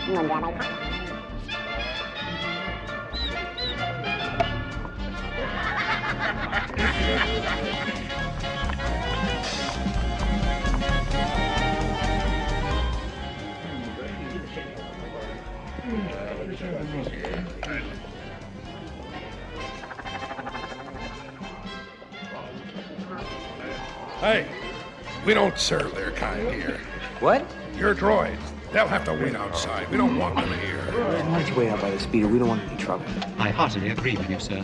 Hey, we don't serve their kind here. What? Your droids. They'll have to wait outside. We don't want them here. Why don't you wait out by the speeder? We don't want any trouble. I heartily agree with you, sir.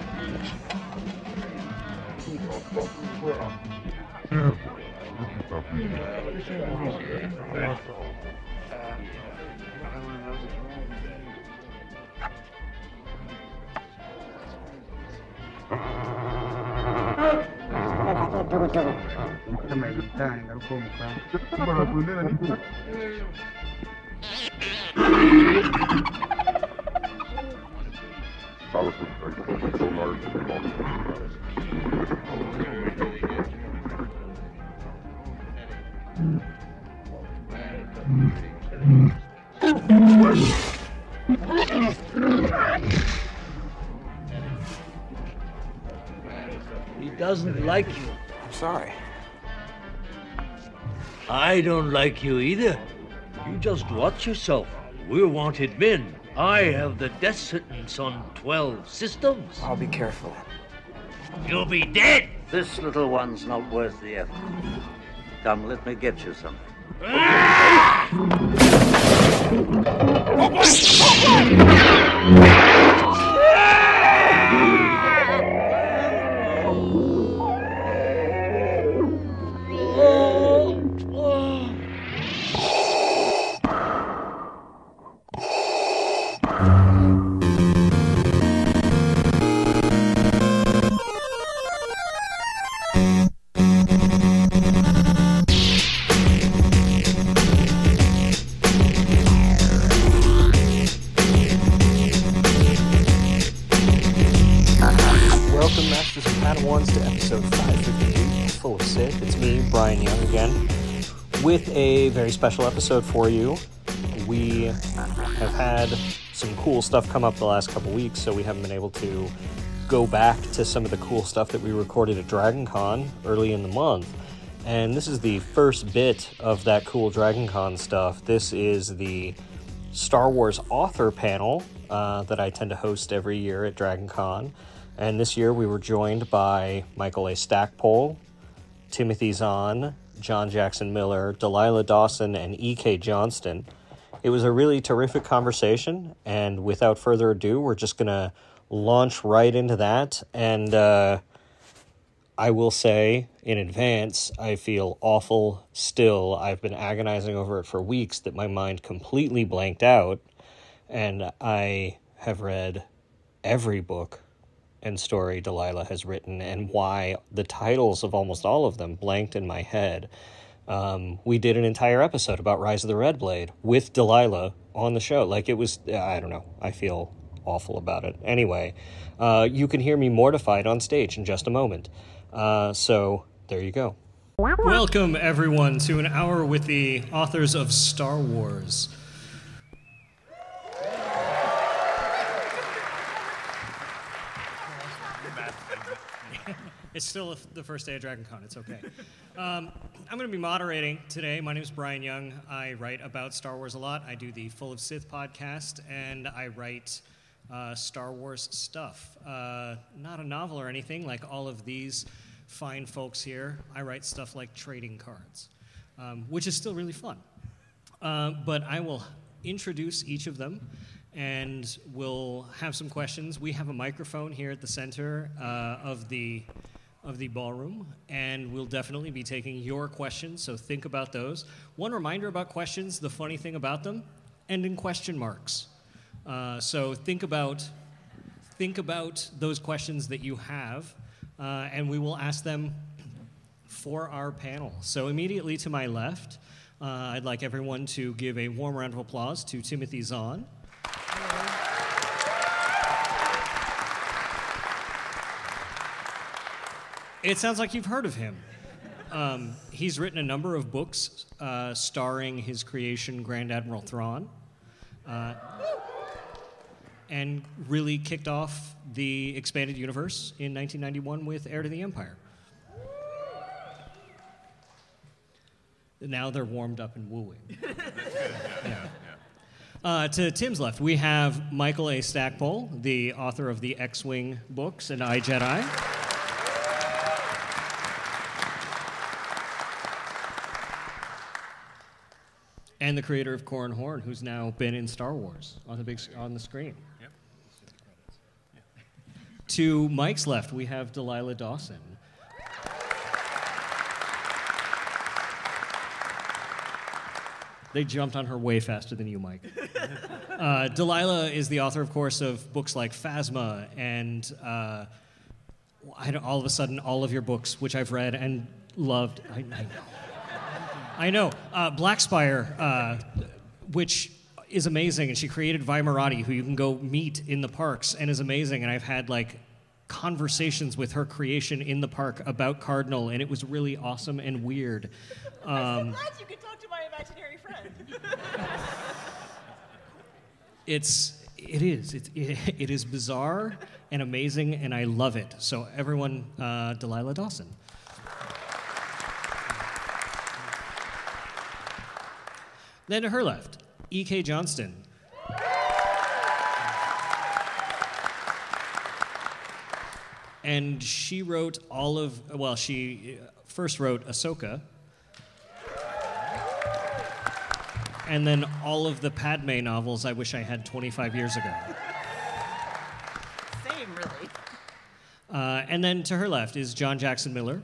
He doesn't like you. I'm sorry. I don't like you either. You just watch yourself. We're wanted men. I have the death sentence on 12 systems. I'll be careful. You'll be dead. This little one's not worth the effort. Come, let me get you something. Bryan Young again, with a very special episode for you. We have had some cool stuff come up the last couple weeks, so we haven't been able to go back to some of the cool stuff that we recorded at DragonCon early in the month. And this is the first bit of that cool DragonCon stuff. This is the Star Wars author panel that I tend to host every year at DragonCon. And this year we were joined by Michael A. Stackpole, Timothy Zahn, John Jackson Miller, Delilah Dawson, and E.K. Johnston. It was a really terrific conversation, and without further ado, we're just going to launch right into that. And I will say in advance, I feel awful still. I've been agonizing over it for weeks that my mind completely blanked out, and I have read every book and story Delilah has written, and why the titles of almost all of them blanked in my head. We did an entire episode about Rise of the Red Blade with Delilah on the show. Like, it was, I don't know, I feel awful about it. Anyway, you can hear me mortified on stage in just a moment. So, there you go. Welcome, everyone, to an hour with the authors of Star Wars. It's still the first day of DragonCon. It's okay. I'm going to be moderating today. My name is Bryan Young. I write about Star Wars a lot. I do the Full of Sith podcast, and I write Star Wars stuff. Not a novel or anything like all of these fine folks here. I write stuff like trading cards, which is still really fun. But I will introduce each of them, and we'll have some questions. We have a microphone here at the center of the ballroom, and we'll definitely be taking your questions, so think about those. One reminder about questions, the funny thing about them, end in question marks. So think about those questions that you have, and we will ask them for our panel. So immediately to my left, I'd like everyone to give a warm round of applause to Timothy Zahn. It sounds like you've heard of him. He's written a number of books starring his creation, Grand Admiral Thrawn. and really kicked off the expanded universe in 1991 with Heir to the Empire. Now they're warmed up and wooing. To Tim's left, we have Michael A. Stackpole, the author of the X-Wing books and I, Jedi. And the creator of Corran Horn, who's now been in Star Wars on the screen. Yep. To Mike's left, we have Delilah Dawson. They jumped on her way faster than you, Mike. Delilah is the author, of course, of books like Phasma and all of a sudden, all of your books, which I've read and loved. I know. Blackspire, which is amazing, and she created Vi Marati, who you can go meet in the parks, and is amazing. And I've had conversations with her creation in the park about Cardinal, and it was really awesome and weird. I'm so glad you could talk to my imaginary friend. It is bizarre and amazing, and I love it. So everyone, Delilah Dawson. Then to her left, E.K. Johnston. And she wrote she first wrote Ahsoka, and then all of the Padme novels I wish I had 25 years ago. Same, really. And then to her left is John Jackson Miller.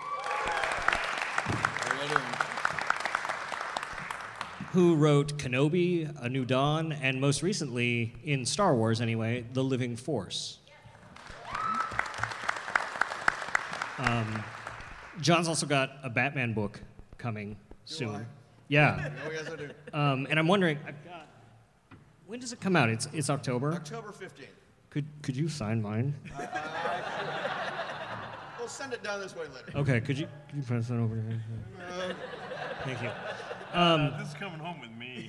Who wrote Kenobi, A New Dawn, and most recently, in Star Wars anyway, The Living Force. John's also got a Batman book coming soon. Yeah. Oh, yes, I do. And I'm wondering, when does it come out? It's October? October 15th. Could you sign mine? We'll send it down this way later. Okay, could you press that over here? Thank you. This is coming home with me.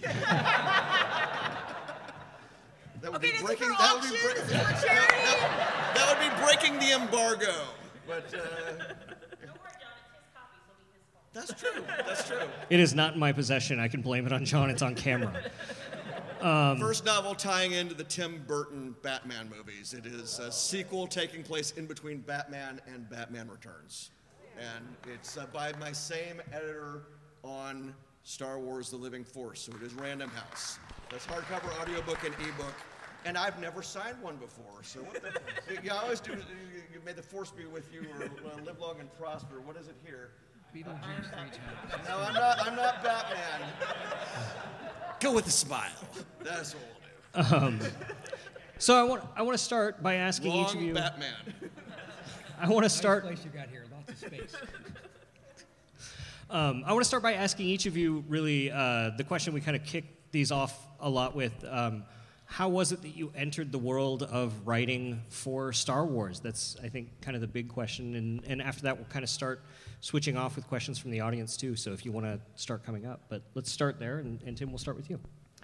That would Okay, be this is breaking. for That would auction, be this is for charity. that would be breaking the embargo. But Don't worry, John, it's his copy, so be his fault. that's true. That's true. It is not in my possession. I can blame it on John. It's on camera. First novel tying into the Tim Burton Batman movies. It is a sequel taking place in between Batman and Batman Returns, and it's by my same editor on Star Wars: The Living Force. So it is Random House. That's hardcover, audiobook, and ebook. And I've never signed one before. So what you always do, may the Force be with you, or live long and prosper. What is it here? Beetlejuice 3 times. No, I'm not Batman. Go with a smile. That's what we'll do. So I want to start by asking each of you. Batman. I want to start. Nice place you got here. Lots of space. I want to start by asking each of you really the question we kind of kicked these off a lot with. How was it that you entered the world of writing for Star Wars? That's, I think, kind of the big question. And after that, we'll kind of start switching off with questions from the audience, too. So if you want to start coming up. But let's start there, and Tim, we'll start with you.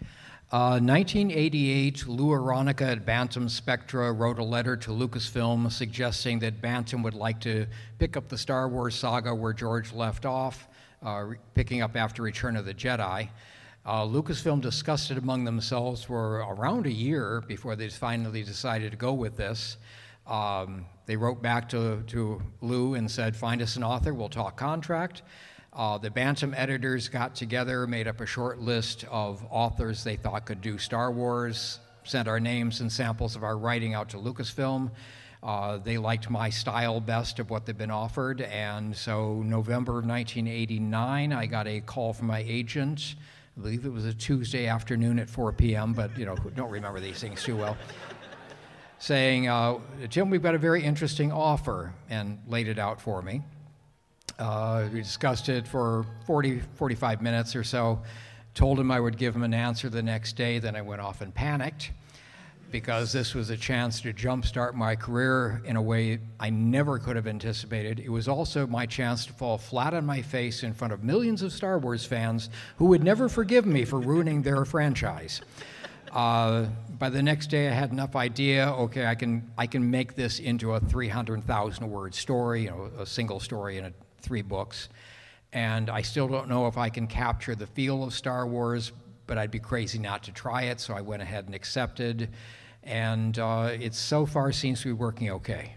1988, Lou Aronica at Bantam Spectra wrote a letter to Lucasfilm suggesting that Bantam would like to pick up the Star Wars saga where George left off, picking up after Return of the Jedi. Lucasfilm discussed it among themselves for around a year before they finally decided to go with this. They wrote back to Lou and said, find us an author, we'll talk contract. The Bantam editors got together, made up a short list of authors they thought could do Star Wars, sent our names and samples of our writing out to Lucasfilm. They liked my style best of what they'd been offered, and so November of 1989, I got a call from my agent. I believe it was a Tuesday afternoon at 4 p.m., but don't remember these things too well, saying, Jim, we've got a very interesting offer, and laid it out for me. We discussed it for 45 minutes or so, told him I would give him an answer the next day, then I went off and panicked, because this was a chance to jumpstart my career in a way I never could have anticipated. It was also my chance to fall flat on my face in front of millions of Star Wars fans who would never forgive me for ruining their franchise. By the next day, I had enough idea. Okay, I can make this into a 300,000 word story, a single story in 3 books. And I still don't know if I can capture the feel of Star Wars, but I'd be crazy not to try it. So I went ahead and accepted, and it so far seems to be working okay.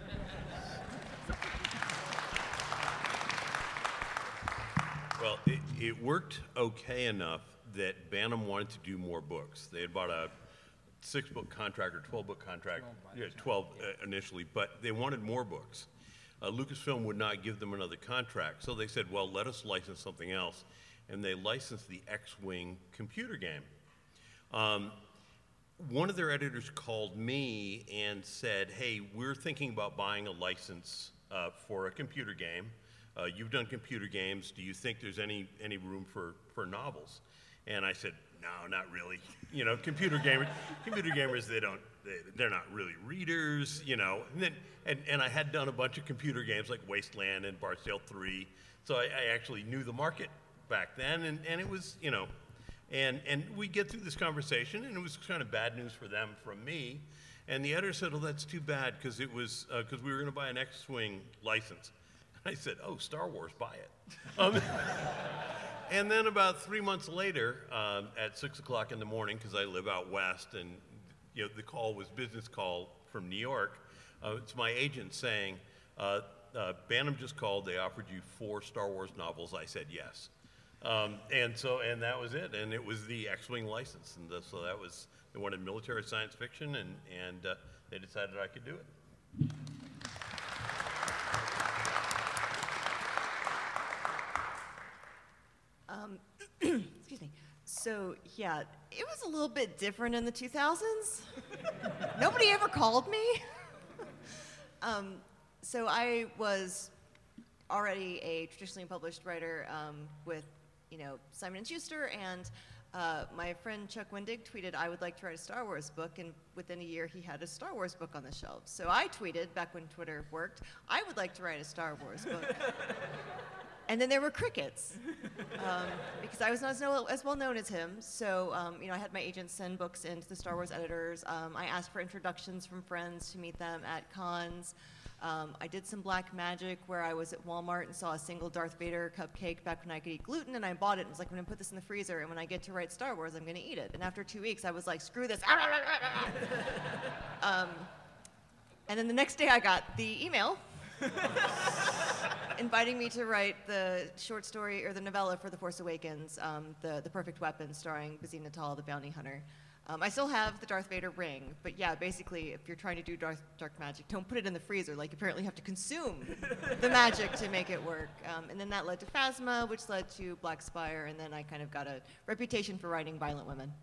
Well, it worked okay enough that Bantam wanted to do more books. They had bought a 6-book contract or 12-book contract, 12 initially, but they wanted more books. Lucasfilm would not give them another contract, so they said, well, let us license something else, and they licensed the X-Wing computer game. One of their editors called me and said, hey, we're thinking about buying a license for a computer game. You've done computer games. Do you think there's any room for novels? And I said, no, not really. You know, computer gamers, they're not really readers, you know. And I had done a bunch of computer games like Wasteland and Barstow 3, so I actually knew the market back then, and it was, you know, and we get through this conversation, and it was kind of bad news for them from me. And the editor said, well, that's too bad, because it was, because we were going to buy an X-Wing license. I said, oh, Star Wars, buy it. And then about 3 months later, at 6 o'clock in the morning, because I live out west, and you know, the call was business call from New York. It's my agent saying, Bantam just called, they offered you 4 Star Wars novels. I said yes. And that was it, and it was the X-Wing license. And so that was, they wanted military science fiction, and they decided I could do it. Excuse me. So, yeah, it was a little bit different in the 2000s. Nobody ever called me. So I was already a traditionally published writer with, you know, Simon & Schuster, and my friend Chuck Wendig tweeted, I would like to write a Star Wars book, and within a year he had a Star Wars book on the shelves. So I tweeted, back when Twitter worked, I would like to write a Star Wars book. And then there were crickets, because I was not as well known as him. So, you know, I had my agent send books into the Star Wars editors. I asked for introductions from friends to meet them at cons. I did some black magic where I was at Walmart and saw a single Darth Vader cupcake back when I could eat gluten, and I bought it and was like, I'm gonna put this in the freezer, and when I get to write Star Wars, I'm gonna eat it. And after 2 weeks, I was like, screw this. And then the next day I got the email inviting me to write the short story, or the novella for The Force Awakens, the Perfect Weapon, starring Bazine Natal, the bounty hunter. I still have the Darth Vader ring, but yeah, basically, if you're trying to do dark magic, don't put it in the freezer. Like, apparently you have to consume the magic to make it work. And then that led to Phasma, which led to Black Spire, and then I kind of got a reputation for writing violent women.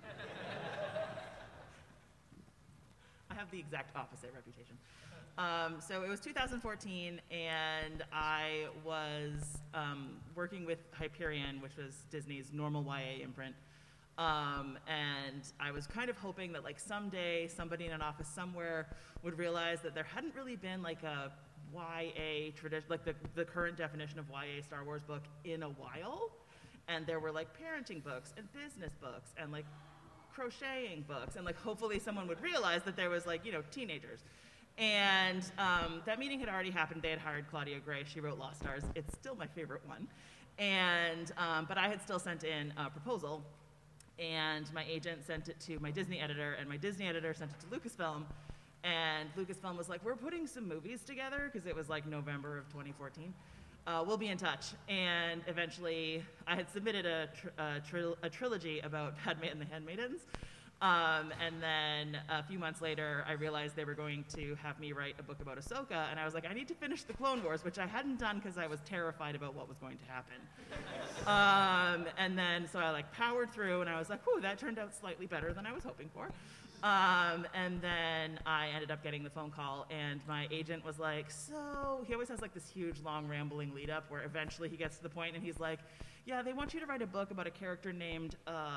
I have the exact opposite reputation. So it was 2014, and I was working with Hyperion, which was Disney's normal YA imprint. And I was kind of hoping that, like, someday somebody in an office somewhere would realize that there hadn't really been like a YA tradition, like the current definition of YA Star Wars book in a while. And there were like parenting books and business books and like crocheting books, and like hopefully someone would realize that there was, like, you know, teenagers. And that meeting had already happened. They had hired Claudia Gray. She wrote Lost Stars. It's still my favorite one. And but I had still sent in a proposal. And my agent sent it to my Disney editor, and my Disney editor sent it to Lucasfilm. And Lucasfilm was like, we're putting some movies together, because it was like November of 2014. We'll be in touch. And eventually, I had submitted a trilogy about Padme and the Handmaidens. And then a few months later, I realized they were going to have me write a book about Ahsoka, and I was like, I need to finish the Clone Wars, which I hadn't done because I was terrified about what was going to happen. And then, so I like powered through, and I was like, whew, that turned out slightly better than I was hoping for. And then I ended up getting the phone call, and my agent was like, so, he always has like this huge, long, rambling lead up where eventually he gets to the point and he's like, yeah, they want you to write a book about a character named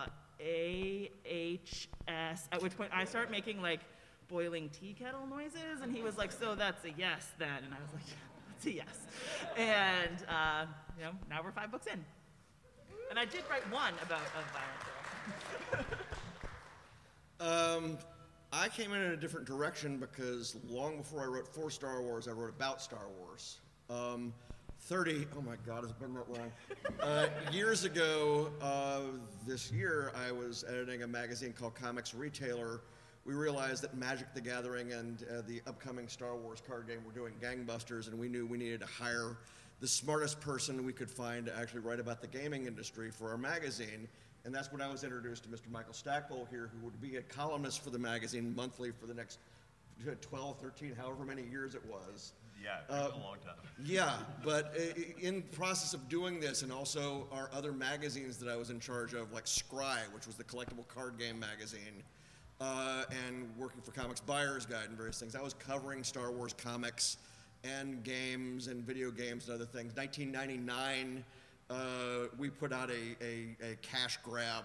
AHS, at which point I start making like boiling tea kettle noises, and he was like, so that's a yes then, and I was like, yeah, that's a yes. And you know, now we're 5 books in. And I did write one about a violent girl. I came in a different direction because long before I wrote for Star Wars, I wrote about Star Wars. 30, oh my God, it's been that long. Years ago, this year, I was editing a magazine called Comics Retailer. We realized that Magic the Gathering and the upcoming Star Wars card game were doing gangbusters, and we knew we needed to hire the smartest person we could find to actually write about the gaming industry for our magazine. And that's when I was introduced to Mr. Michael Stackpole here, who would be a columnist for the magazine monthly for the next 12, 13, however many years it was. Yeah, it's a long time. Yeah, but in the process of doing this, and also our other magazines that I was in charge of, like Scry, which was the collectible card game magazine, and working for Comics Buyer's Guide and various things, I was covering Star Wars comics and games and video games and other things. 1999, we put out a cash grab,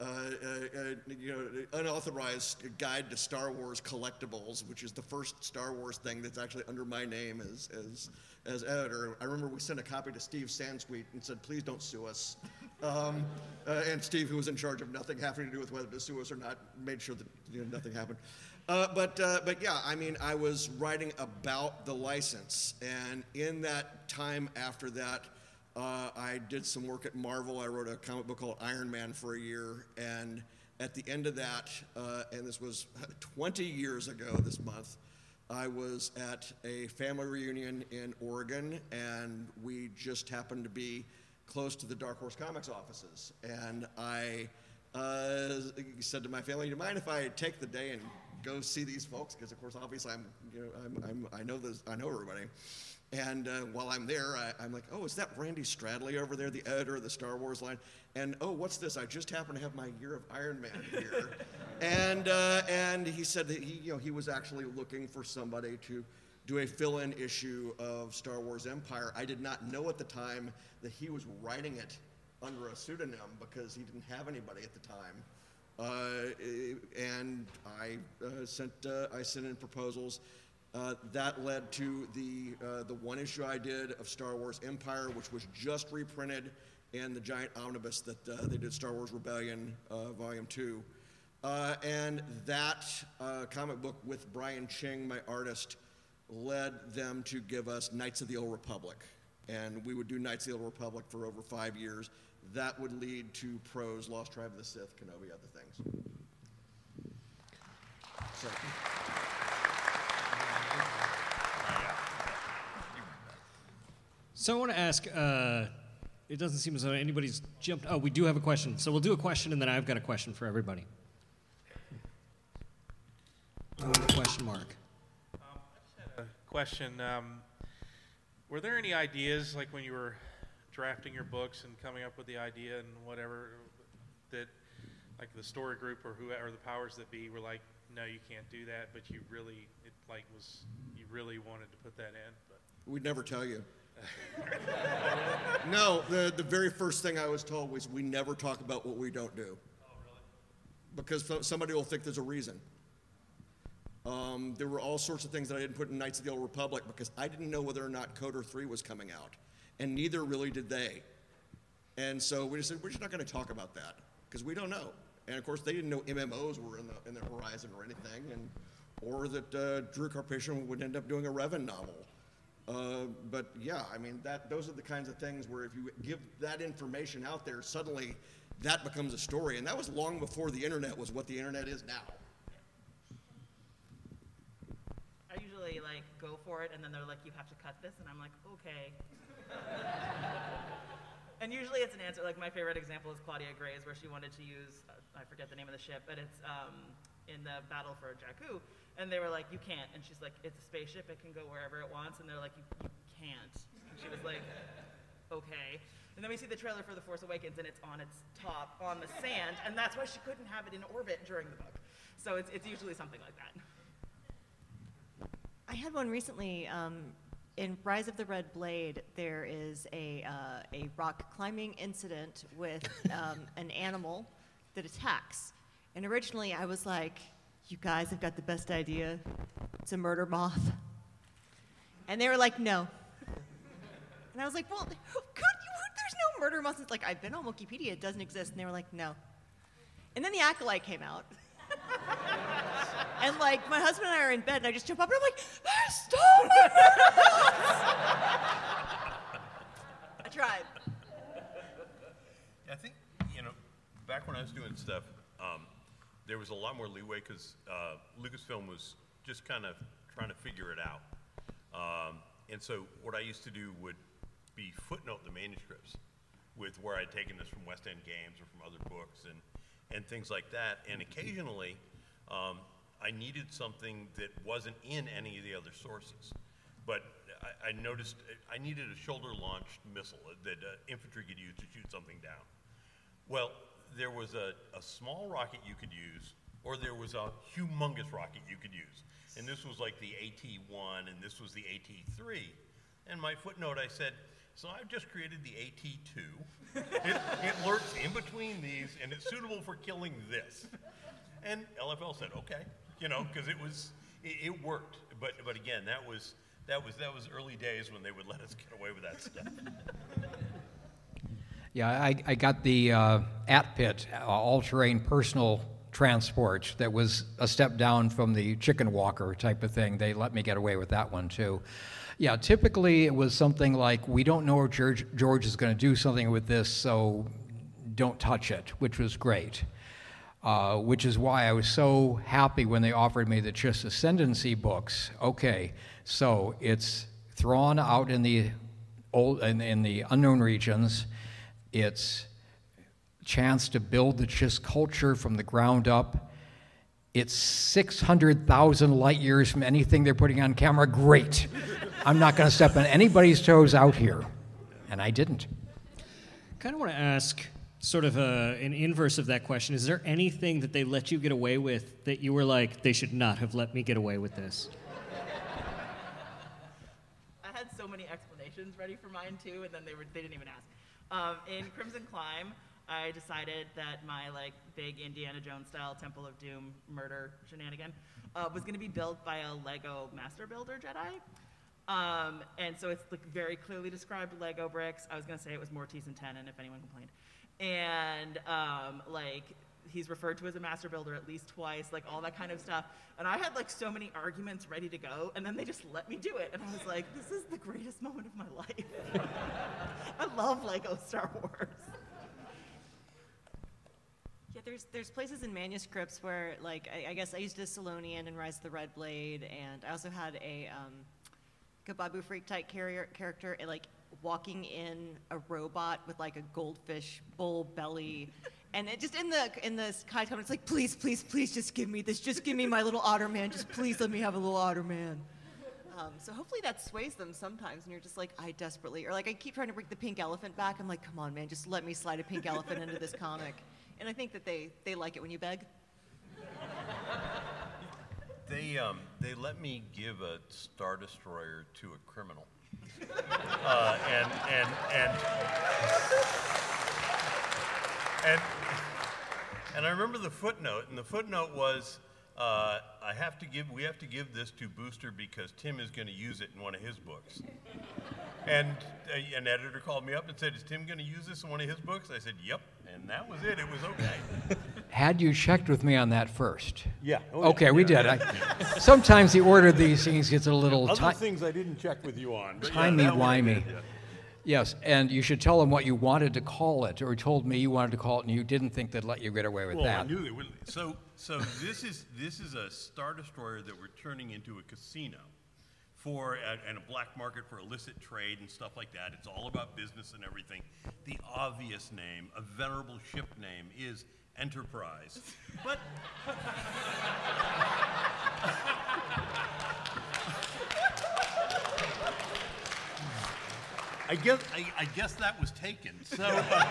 unauthorized guide to Star Wars collectibles, which is the first Star Wars thing that's actually under my name as editor. I remember we sent a copy to Steve Sansweet and said, please don't sue us. And Steve, who was in charge of nothing having to do with whether to sue us or not, made sure that nothing happened. But yeah, I mean, I was writing about the license, and in that time after that, I did some work at Marvel. I wrote a comic book called Iron Man for a year, and at the end of that, and this was 20 years ago this month, I was at a family reunion in Oregon, and we just happened to be close to the Dark Horse Comics offices. And I said to my family, do you mind if I take the day and go see these folks? Because of course, obviously, I know everybody. And while I'm there, I'm like, oh, is that Randy Stradley over there, the editor of the Star Wars line? And oh, what's this? I just happen to have my Year of Iron Man here. And he said that he was actually looking for somebody to do a fill-in issue of Star Wars Empire. I did not know at the time that he was writing it under a pseudonym because he didn't have anybody at the time. And I sent in proposals. That led to the one issue I did of Star Wars Empire, which was just reprinted in the giant omnibus that they did, Star Wars Rebellion Volume 2. And that comic book with Brian Ching, my artist, led them to give us Knights of the Old Republic. And we would do Knights of the Old Republic for over 5 years. That would lead to Prose, Lost Tribe of the Sith, Kenobi, other things. So. So I want to ask, it doesn't seem as though anybody's jumped. Oh, we do have a question. So we'll do a question, and then I've got a question for everybody. Question mark. I just had a question. Were there any ideas, like when you were drafting your books and coming up with the idea and whatever, that like the story group or whoever, or the powers that be were like, no, you can't do that, but you really, you really wanted to put that in? But we'd never tell you. No, the very first thing I was told was we never talk about what we don't do. Oh, really? Because somebody will think there's a reason. There were all sorts of things that I didn't put in Knights of the Old Republic because I didn't know whether or not Coder 3 was coming out, and neither really did they. And so we just said, we're just not going to talk about that because we don't know. And of course, they didn't know MMOs were in the horizon or anything, or that Drew Karpyshyn would end up doing a Revan novel. But yeah, I mean, those are the kinds of things where if you give that information out there, suddenly that becomes a story. And that was long before the internet was what the internet is now. I usually go for it, and then they're like, you have to cut this, and I'm like, okay. And usually it's an answer. Like my favorite example is Claudia Gray's, where she wanted to use, I forget the name of the ship, but it's in the battle for Jakku. And they were like, you can't. And she's like, it's a spaceship. It can go wherever it wants. And they're like, you can't. And she was like, okay. And then we see the trailer for The Force Awakens, and it's on its top on the sand. And that's why she couldn't have it in orbit during the book. So it's usually something like that. I had one recently. In Rise of the Red Blade, there is a rock climbing incident with an animal that attacks. And originally I was like, you guys have got the best idea. It's a murder moth. And they were like, no. And I was like, well, there's no murder moth. It's like, I've been on Wikipedia, it doesn't exist. And they were like, no. And then the Acolyte came out. And like my husband and I are in bed, and I just jump up and I'm like, "They stole my noodles!" I tried. I think, back when I was doing stuff, there was a lot more leeway because Lucasfilm was just kind of trying to figure it out. And so what I used to do would be footnote the manuscripts with where I'd taken this from West End Games or from other books and things like that. And occasionally, I needed something that wasn't in any of the other sources. But I noticed I needed a shoulder-launched missile that infantry could use to shoot something down. Well, there was a small rocket you could use, or there was a humongous rocket you could use. And this was like the AT-1, and this was the AT-3. And my footnote, I said, so I've just created the AT-2. It lurks in between these, and it's suitable for killing this. And LFL said, okay, because it worked. But again, that was early days when they would let us get away with that stuff. Yeah, I got the at-pit all-terrain personal transport that was a step down from the chicken walker type of thing. They let me get away with that one too. Yeah, typically it was something like, we don't know if George is going to do something with this, so don't touch it, which was great. Which is why I was so happy when they offered me the Chiss Ascendancy books. Okay, so it's Thrawn out in the unknown regions. It's chance to build the Chiss culture from the ground up. It's 600,000 light years from anything they're putting on camera. Great. I'm not going to step on anybody's toes out here. And I didn't. Kind of want to ask sort of an inverse of that question. Is there anything that they let you get away with that you were like, they should not have let me get away with this? I had so many explanations ready for mine too, and then they didn't even ask. In Crimson Climb, I decided that my big Indiana Jones style Temple of Doom murder shenanigan was going to be built by a Lego Master Builder Jedi. And so it's very clearly described Lego bricks. I was going to say it was Mortise and Tenon if anyone complained. And he's referred to as a master builder at least twice, all that kind of stuff. And I had so many arguments ready to go, and then they just let me do it. And I was like, this is the greatest moment of my life. I love Lego Star Wars. Yeah, there's places in manuscripts where, I guess I used a Salonian in Rise of the Red Blade, and I also had a Babu Freak type character, walking in a robot with a goldfish bull belly, and it just in the Kai comment, it's like, please, please, please, just give me this, just give me my little otter man, just please let me have a little otter man. So hopefully that sways them sometimes, and you're just like, I desperately, or I keep trying to bring the pink elephant back. I'm like, come on, man, just let me slide a pink elephant into this comic. And I think that they like it when you beg. They let me give a Star Destroyer to a criminal. And I remember the footnote, and the footnote was, we have to give this to Booster because Tim is going to use it in one of his books. And an editor called me up and said, is Tim going to use this in one of his books? I said, yep, and that was it. It was okay. Had you checked with me on that first? Yeah. Okay, we did. Sometimes the order of these things gets a little... Other things I didn't check with you on. Timey-wimey. Yes, and you should tell them what you wanted to call it, or told me you wanted to call it, and you didn't think they'd let you get away with that. Well, I knew they wouldn't. So this is a Star Destroyer that we're turning into a casino and a black market for illicit trade and stuff like that. It's all about business and everything. The obvious name, a venerable ship name, is Enterprise. But I guess that was taken. So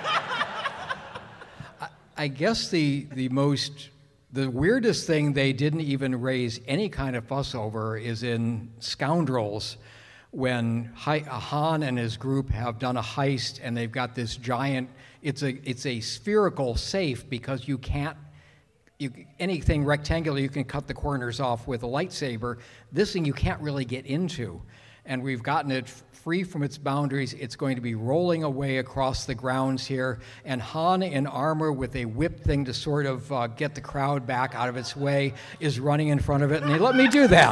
I guess the weirdest thing they didn't even raise any kind of fuss over is in Scoundrels, when Han and his group have done a heist and they've got this giant. It's a spherical safe because you can't. Anything rectangular, you can cut the corners off with a lightsaber. This thing you can't really get into. and we've gotten it free from its boundaries. It's going to be rolling away across the grounds here, and Han in armor with a whip thing to sort of get the crowd back out of its way is running in front of it, and they let me do that.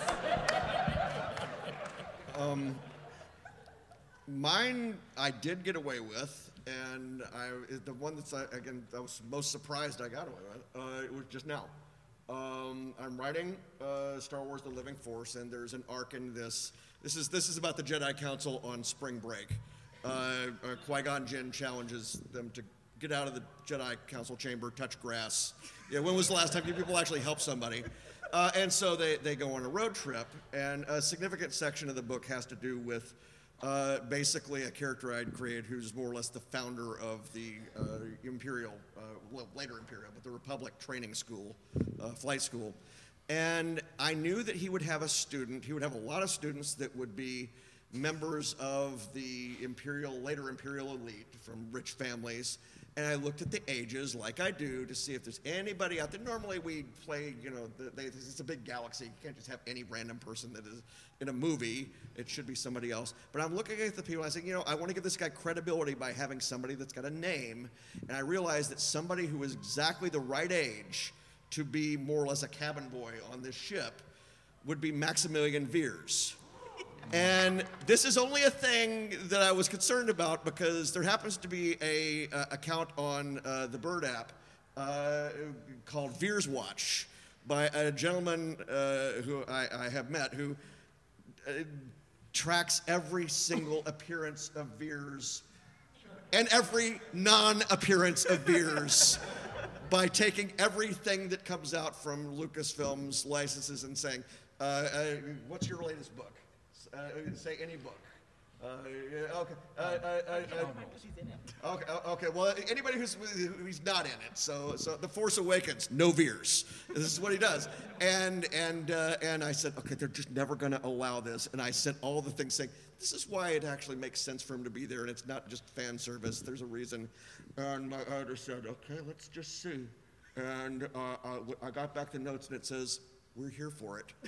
Mine I did get away with, and the one that's, again, I was most surprised I got away with, it was just now. I'm writing Star Wars The Living Force, and there's an arc in this. This is about the Jedi Council on spring break. Qui-Gon Jinn challenges them to get out of the Jedi Council chamber, touch grass. Yeah, when was the last time people actually helped somebody? And so they go on a road trip, and a significant section of the book has to do with basically a character I'd created who's more or less the founder of the Imperial, well, later Imperial, but the Republic training school, flight school. And I knew that he would have a student, he would have a lot of students that would be members of the later Imperial elite from rich families. And I looked at the ages, like I do, to see if there's anybody out there. Normally we play, it's a big galaxy. You can't just have any random person that is in a movie. It should be somebody else. But I'm looking at the people, and I say, I want to give this guy credibility by having somebody that's got a name. And I realized that somebody who is exactly the right age to be more or less a cabin boy on this ship would be Maximilian Veers. And this is only a thing that I was concerned about because there happens to be a account on the Bird app called Veers Watch by a gentleman who I have met who tracks every single appearance of Veers and every non-appearance of Veers by taking everything that comes out from Lucasfilm's licenses and saying, what's your latest book? Say any book. Okay. Well, anybody who's not in it. So The Force Awakens, no Veers. This is what he does. And I said, okay, they're just never going to allow this. And I sent all the things saying, this is why it actually makes sense for him to be there, and it's not just fan service. There's a reason. And my editor said, okay, let's just see. And I got back the notes, and it says, we're here for it.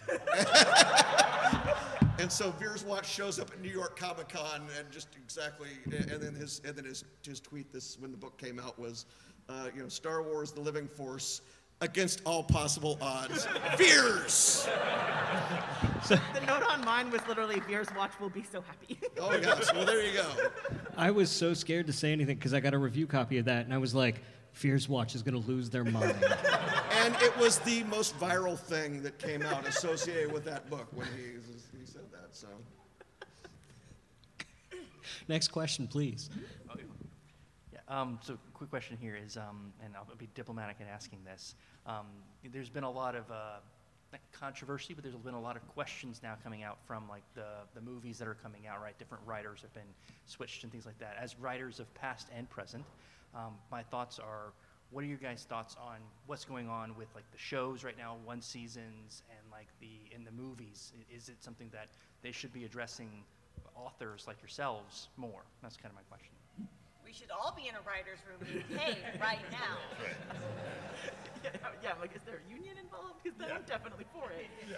And so Veers Watch shows up at New York Comic-Con, and just exactly, and then his tweet when the book came out was, Star Wars: The Living Force against all possible odds, Veers. The note on mine was literally Veers Watch will be so happy. Oh yes, well there you go. I was so scared to say anything because I got a review copy of that, and I was like, Veers Watch is going to lose their mind. And it was the most viral thing that came out associated with that book when he said that. So. Next question, please. So quick question here is, and I'll be diplomatic in asking this. There's been a lot of not controversy, but there's been a lot of questions now coming out from like the movies that are coming out, right? Different writers have been switched and things like that. As writers of past and present, my thoughts are, what are your guys' thoughts on what's going on with like the shows right now, one seasons, and like in the movies? Is it something that they should be addressing authors like yourselves more? That's kind of my question. We should all be in a writer's room being paid right now. Yeah, like, is there a union involved? Because then I'm definitely for it. Yeah.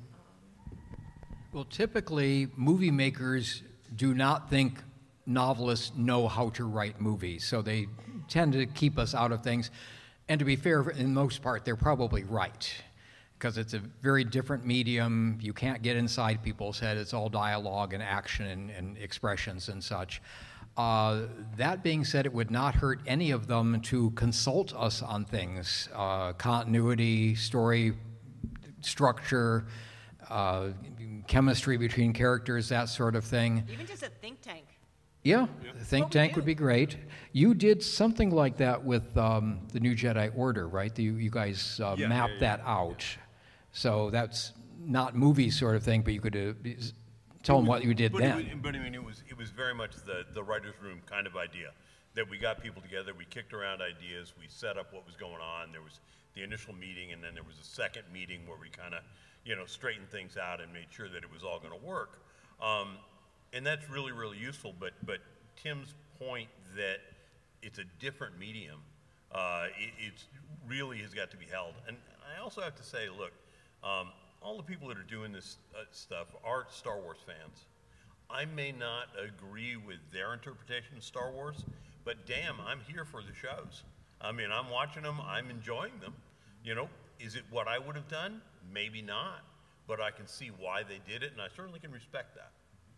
Well, typically, movie makers do not think novelists know how to write movies, so they tend to keep us out of things. And to be fair, in most part, they're probably right, because it's a very different medium. You can't get inside people's head. It's all dialogue and action and expressions and such. That being said, it would not hurt any of them to consult us on things, continuity, story structure, chemistry between characters, that sort of thing. Even just a think tank. Yeah, a think tank would be great. You did something like that with the New Jedi Order, right? You guys mapped that out. Yeah. So that's not movie sort of thing, but you could tell them what you did then. But I mean, it was very much the writer's room kind of idea, that we got people together, we kicked around ideas, we set up what was going on. There was the initial meeting, and then there was a second meeting where we kind of, straightened things out and made sure that it was all going to work. And that's really, really useful. But Tim's point that it's a different medium, it really has got to be held. And I also have to say, look, all the people that are doing this stuff are Star Wars fans. I may not agree with their interpretation of Star Wars, but damn, I'm here for the shows. I mean, I'm watching them, I'm enjoying them. You know, is it what I would have done? Maybe not, but I can see why they did it, and I certainly can respect that.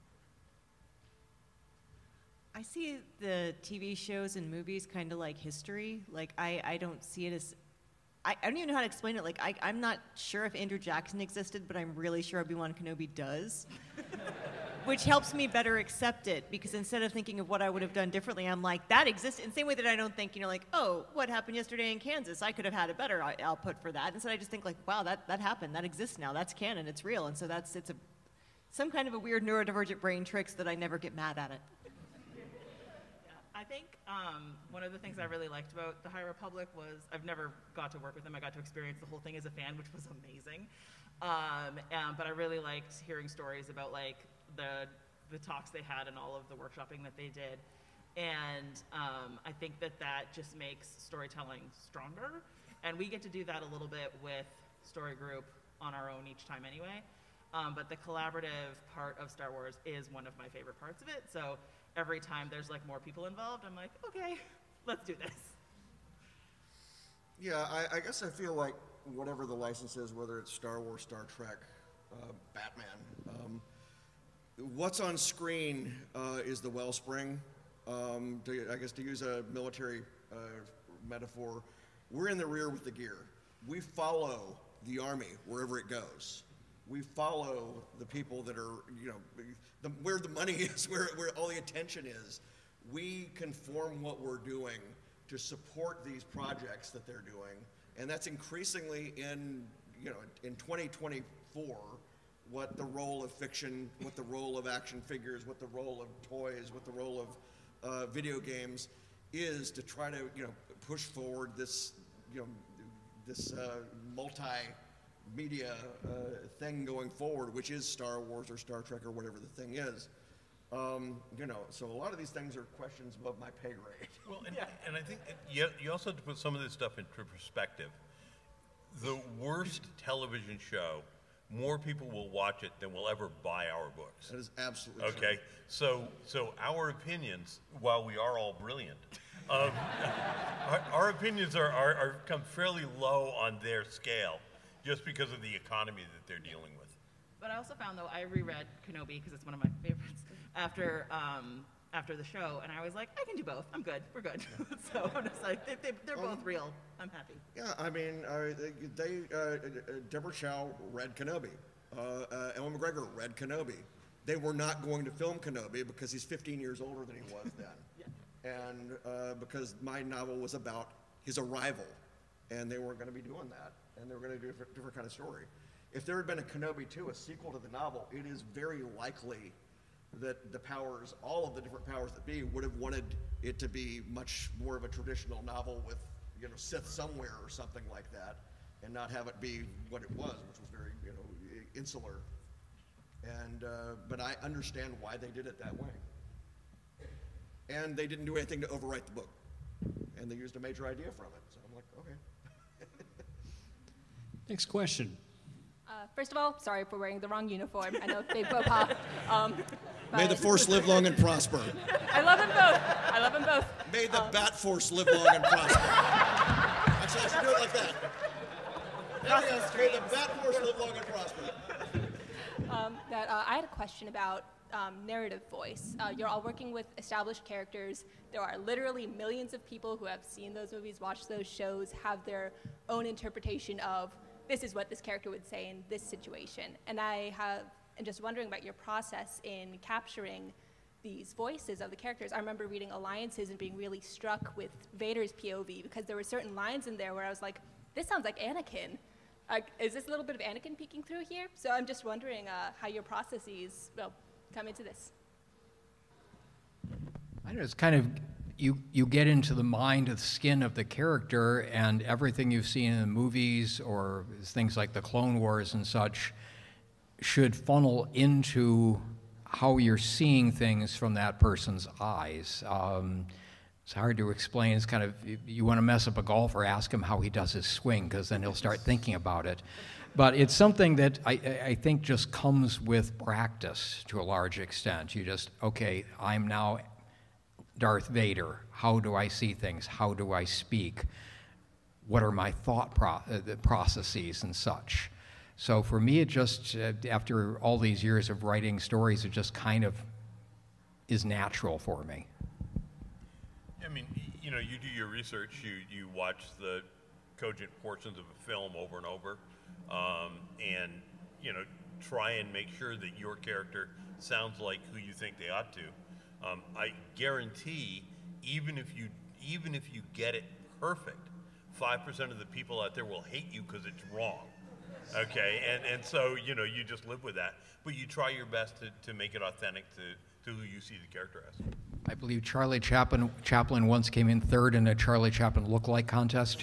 I see the TV shows and movies kind of like history. Like, I don't see it as, I don't even know how to explain it. Like, I'm not sure if Andrew Jackson existed, but I'm really sure Obi-Wan Kenobi does. Which helps me better accept it, because instead of thinking of what I would have done differently, I'm like, that exists. In the same way that I don't think, you know, like, oh, what happened yesterday in Kansas? I could have had it better. I'll put for that. Instead, I just think like, wow, that happened. That exists now. That's canon. It's real. And so it's some kind of a weird neurodivergent brain tricks that I never get mad at it. I think one of the things I really liked about the High Republic was I've never got to work with them. I got to experience the whole thing as a fan, which was amazing. But I really liked hearing stories about like the talks they had and all of the workshopping that they did. And I think that just makes storytelling stronger. And we get to do that a little bit with Story Group on our own each time anyway. But the collaborative part of Star Wars is one of my favorite parts of it. So every time there's like more people involved, I'm like, okay, let's do this. Yeah, I guess I feel like whatever the license is, whether it's Star Wars, Star Trek, Batman, what's on screen is the wellspring. I guess to use a military metaphor, we're in the rear with the gear. We follow the army wherever it goes. We follow the people that are, you know, where the money is, where all the attention is. We conform what we're doing to support these projects that they're doing, and that's increasingly in 2024, what the role of fiction, what the role of action figures, what the role of toys, what the role of video games is to try to, you know, push forward this, you know, this multi-media thing going forward, which is Star Wars or Star Trek or whatever the thing is. You know, so a lot of these things are questions above my pay grade. Well, and I think you also have to put some of this stuff into perspective. The worst television show, more people will watch it than will ever buy our books. That is absolutely true. Okay, so our opinions, while we are all brilliant, our opinions are come fairly low on their scale, just because of the economy that they're dealing with. But I also found, though, I reread Kenobi because it's one of my favorites after the show, and I was like, I can do both. I'm good. We're good. So I'm just like, they're both real. I'm happy. Yeah, I mean, Deborah Chow read Kenobi. Ewan McGregor read Kenobi. They were not going to film Kenobi because he's 15 years older than he was then. Yeah. And because my novel was about his arrival, and they weren't going to be doing that, and they were going to do a different kind of story. If there had been a Kenobi 2, a sequel to the novel, it is very likely that the powers, all of the different powers that be, would have wanted it to be much more of a traditional novel with, you know, Sith somewhere or something like that, and not have it be what it was, which was very, you know, insular. And but I understand why they did it that way. And they didn't do anything to overwrite the book, and they used a major idea from it. So I'm like, okay. Next question. First of all, sorry for wearing the wrong uniform. I know big faux pas. May the Force live long and prosper. I love them both. I love them both. May the Bat Force live long and prosper. Actually, I should do it like that. May the Bat Force live long and prosper. I had a question about narrative voice. You're all working with established characters. There are literally millions of people who have seen those movies, watched those shows, have their own interpretation of this is what this character would say in this situation. And I'm just wondering about your process in capturing these voices of the characters. I remember reading Alliances and being really struck with Vader's POV because there were certain lines in there where I was like, this sounds like Anakin. Is this a little bit of Anakin peeking through here? So I'm just wondering how your processes come into this. I don't know, it's kind of, you get into the mind, of the skin of the character, and everything you've seen in the movies or things like the Clone Wars and such should funnel into how you're seeing things from that person's eyes. It's hard to explain. It's kind of, you want to mess up a golfer, ask him how he does his swing, because then he'll start thinking about it. But it's something that I think just comes with practice to a large extent. You just, okay, I'm now Darth Vader. How do I see things? How do I speak? What are my thought processes and such? So for me, it just, after all these years of writing stories, it just kind of is natural for me. I mean, you know, you do your research, you watch the cogent portions of a film over and over, and, you know, try and make sure that your character sounds like who you think they ought to. I guarantee, even if you get it perfect, 5% of the people out there will hate you because it's wrong. Okay, and so, you know, you just live with that, but you try your best to make it authentic to who you see the character as. I believe Charlie Chaplin once came in third in a Charlie Chaplin look-alike contest.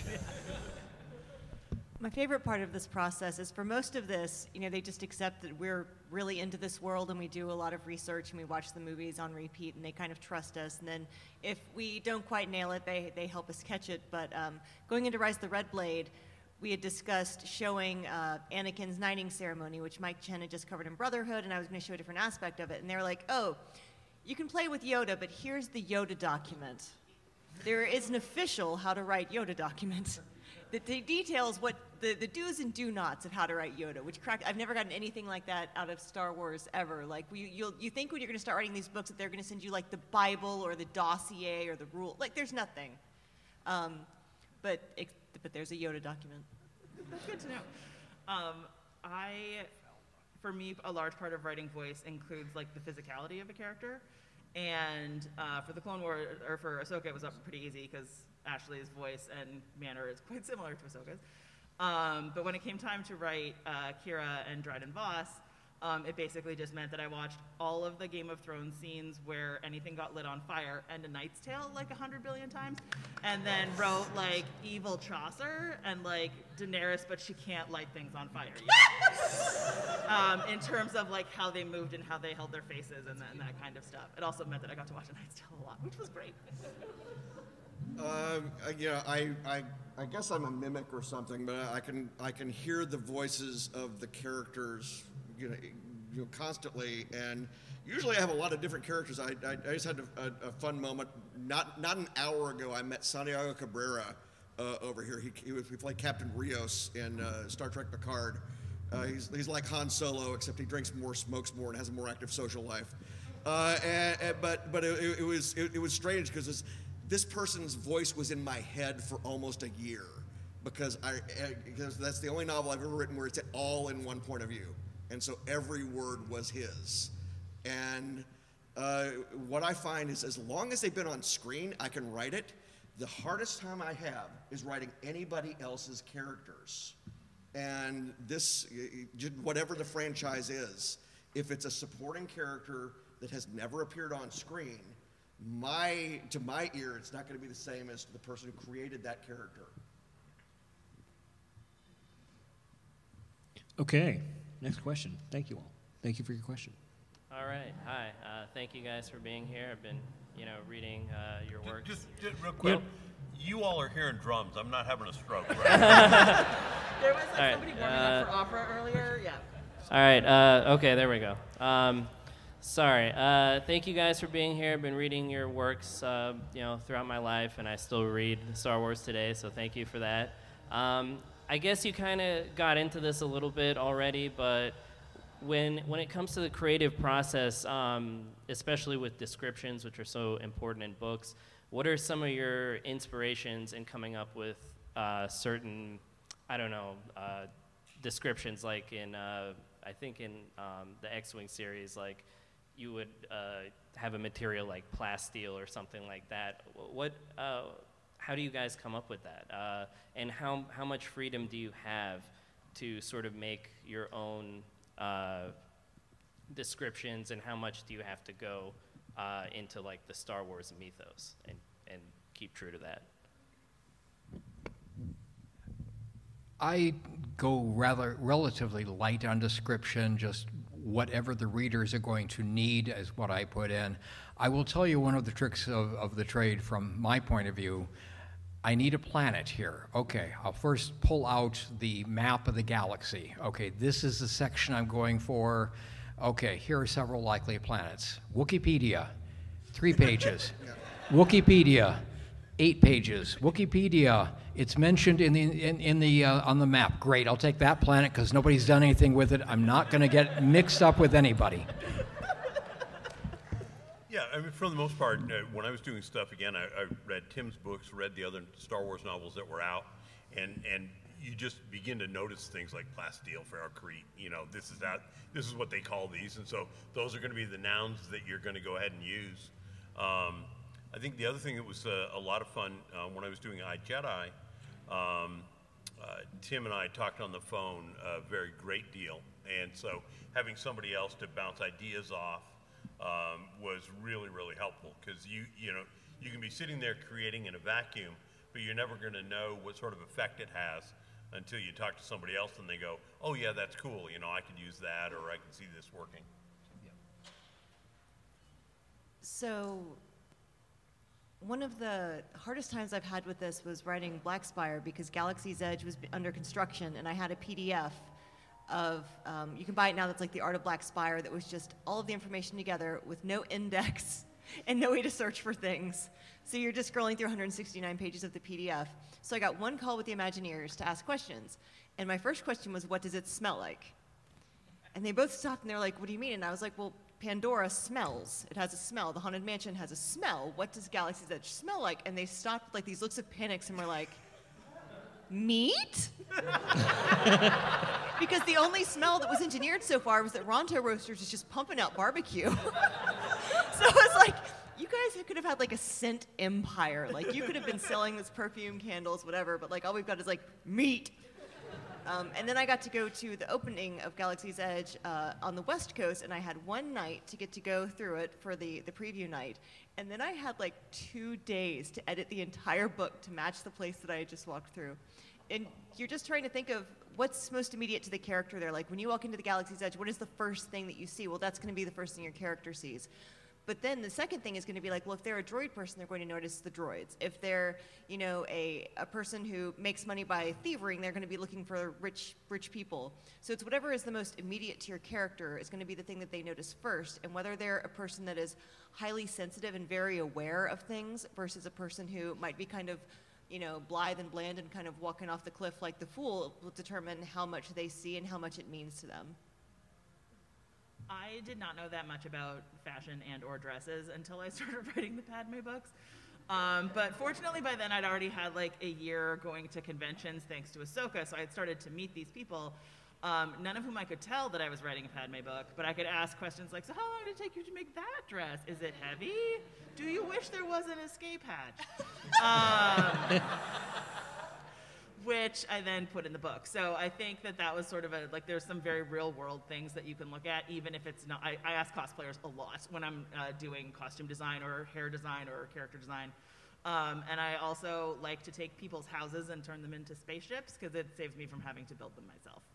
My favorite part of this process is for most of this, you know, they just accept that we're really into this world and we do a lot of research and we watch the movies on repeat and they kind of trust us. And then if we don't quite nail it, they help us catch it. But going into Rise of the Red Blade, we had discussed showing Anakin's knighting ceremony, which Mike Chen had just covered in Brotherhood, and I was going to show a different aspect of it. And they were like, oh, you can play with Yoda, but here's the Yoda document. There is an official how to write Yoda document that details what the do's and do nots of how to write Yoda, which I've never gotten anything like that out of Star Wars ever. Like, you think when you're going to start writing these books that they're going to send you, like, the Bible or the dossier or the rule. Like, there's nothing. But there's a Yoda document. That's good to know. For me, a large part of writing voice includes, like, the physicality of a character. And for the Clone Wars, or for Ahsoka, it was up pretty easy because Ashley's voice and manner is quite similar to Ahsoka's. But when it came time to write Kira and Dryden Voss, it basically just meant that I watched all of the Game of Thrones scenes where anything got lit on fire and A Knight's Tale like 100 billion times, and then wrote like evil Chaucer and like Daenerys, but she can't light things on fire. In terms of like how they moved and how they held their faces and that kind of stuff. It also meant that I got to watch A Knight's Tale a lot, which was great. I guess I'm a mimic or something, but I can hear the voices of the characters, you know, constantly, and usually I have a lot of different characters. I just had a fun moment. Not an hour ago, I met Santiago Cabrera over here. He played Captain Rios in Star Trek Picard. He's like Han Solo, except he drinks more, smokes more, and has a more active social life. But it was strange because this person's voice was in my head for almost a year because that's the only novel I've ever written where it's all in one point of view. And so every word was his. And what I find is as long as they've been on screen, I can write it. The hardest time I have is writing anybody else's characters. And this, whatever the franchise is, if it's a supporting character that has never appeared on screen, to my ear, it's not going to be the same as the person who created that character. Okay, next question. Thank you all. Thank you for your question. All right, hi. Thank you guys for being here. I've been, reading your work. Just real quick, you all are hearing drums. I'm not having a stroke, right? There was somebody warming up for opera earlier. Yeah. All right. Okay, there we go. Sorry. Thank you guys for being here. I've been reading your works, throughout my life, and I still read Star Wars today. So thank you for that. I guess you kind of got into this a little bit already, but when it comes to the creative process, especially with descriptions, which are so important in books, what are some of your inspirations in coming up with certain, descriptions? Like in, I think in the X-Wing series, like you would have a material like plasteel or something like that. How do you guys come up with that? And how much freedom do you have to sort of make your own descriptions, and how much do you have to go into like the Star Wars mythos and keep true to that? I go relatively light on description, just whatever the readers are going to need is what I put in. I will tell you one of the tricks of the trade from my point of view. I need a planet here. Okay, I'll first pull out the map of the galaxy. Okay, this is the section I'm going for. Okay, here are several likely planets. Wikipedia, 3 pages. Wikipedia, 8 pages. Wikipedia, it's mentioned on the map. Great, I'll take that planet because nobody's done anything with it. I'm not going to get mixed up with anybody. Yeah, I mean, for the most part, when I was doing stuff, again, I read Tim's books, read the other Star Wars novels that were out, and you just begin to notice things like plasteel, ferrocrete, this is what they call these, and so those are going to be the nouns that you're going to go ahead and use. I think the other thing that was a lot of fun when I was doing iJedi, Tim and I talked on the phone a very great deal, and so having somebody else to bounce ideas off was really, really helpful, because you can be sitting there creating in a vacuum, but you're never going to know what sort of effect it has until you talk to somebody else and they go, oh yeah, that's cool, I could use that, or I can see this working. So one of the hardest times I've had with this was writing Black Spire, because Galaxy's Edge was under construction, and I had a PDF of, you can buy it now, that's like The Art of Black Spire, that was just all of the information together with no index and no way to search for things. So you're just scrolling through 169 pages of the PDF. So I got one call with the Imagineers to ask questions. And my first question was, what does it smell like? And they both stopped and they were like, what do you mean? And I was like, well, Pandora smells. It has a smell. The Haunted Mansion has a smell. What does Galaxy's Edge smell like? And they stopped with like these looks of panics and were like, meat? Because the only smell that was engineered so far was that Ronto Roasters is just pumping out barbecue. So it was like, you guys could have had like a scent empire. Like, you could have been selling this perfume, candles, whatever, but like all we've got is like meat. And then I got to go to the opening of Galaxy's Edge on the West Coast, and I had one night to get to go through it for the preview night. And then I had like 2 days to edit the entire book to match the place that I had just walked through. And you're just trying to think of what's most immediate to the character there. Like, when you walk into the Galaxy's Edge, what is the first thing that you see? Well, that's going to be the first thing your character sees. But then the second thing is going to be like, well, if they're a droid person, they're going to notice the droids. If they're, a person who makes money by thieving, they're going to be looking for rich people. So it's whatever is the most immediate to your character is going to be the thing that they notice first. And whether they're a person that is highly sensitive and very aware of things versus a person who might be kind of, blithe and bland and kind of walking off the cliff like the fool, will determine how much they see and how much it means to them. I did not know that much about fashion and or dresses until I started writing the Padme books. But fortunately by then I'd already had like a year going to conventions thanks to Ahsoka, so I had started to meet these people, none of whom I could tell that I was writing a Padme book, but I could ask questions like, so how long did it take you to make that dress? Is it heavy? Do you wish there was an escape hatch? Which I then put in the book. So I think that was sort of there's some very real world things that you can look at, even if it's not, I ask cosplayers a lot when I'm doing costume design or hair design or character design. And I also like to take people's houses and turn them into spaceships, because it saves me from having to build them myself.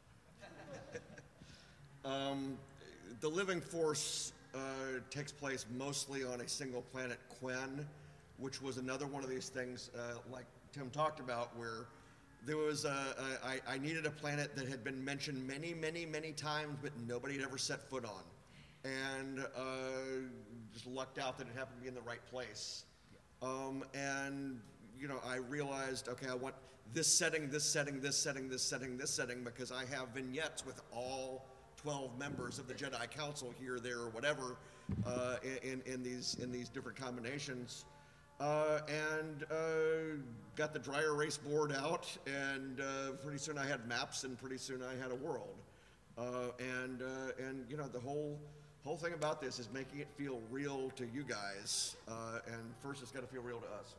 The Living Force takes place mostly on a single planet, Quen, which was another one of these things like Tim talked about, where there was I needed a planet that had been mentioned many, many, many times, but nobody had ever set foot on. And just lucked out that it happened to be in the right place. And, I realized, okay, I want this setting, this setting, this setting, this setting, this setting, because I have vignettes with all 12 members of the Jedi Council here, there, or whatever, in these different combinations. And got the dry erase board out, and pretty soon I had maps, and pretty soon I had a world. And the whole thing about this is making it feel real to you guys, and first it's got to feel real to us.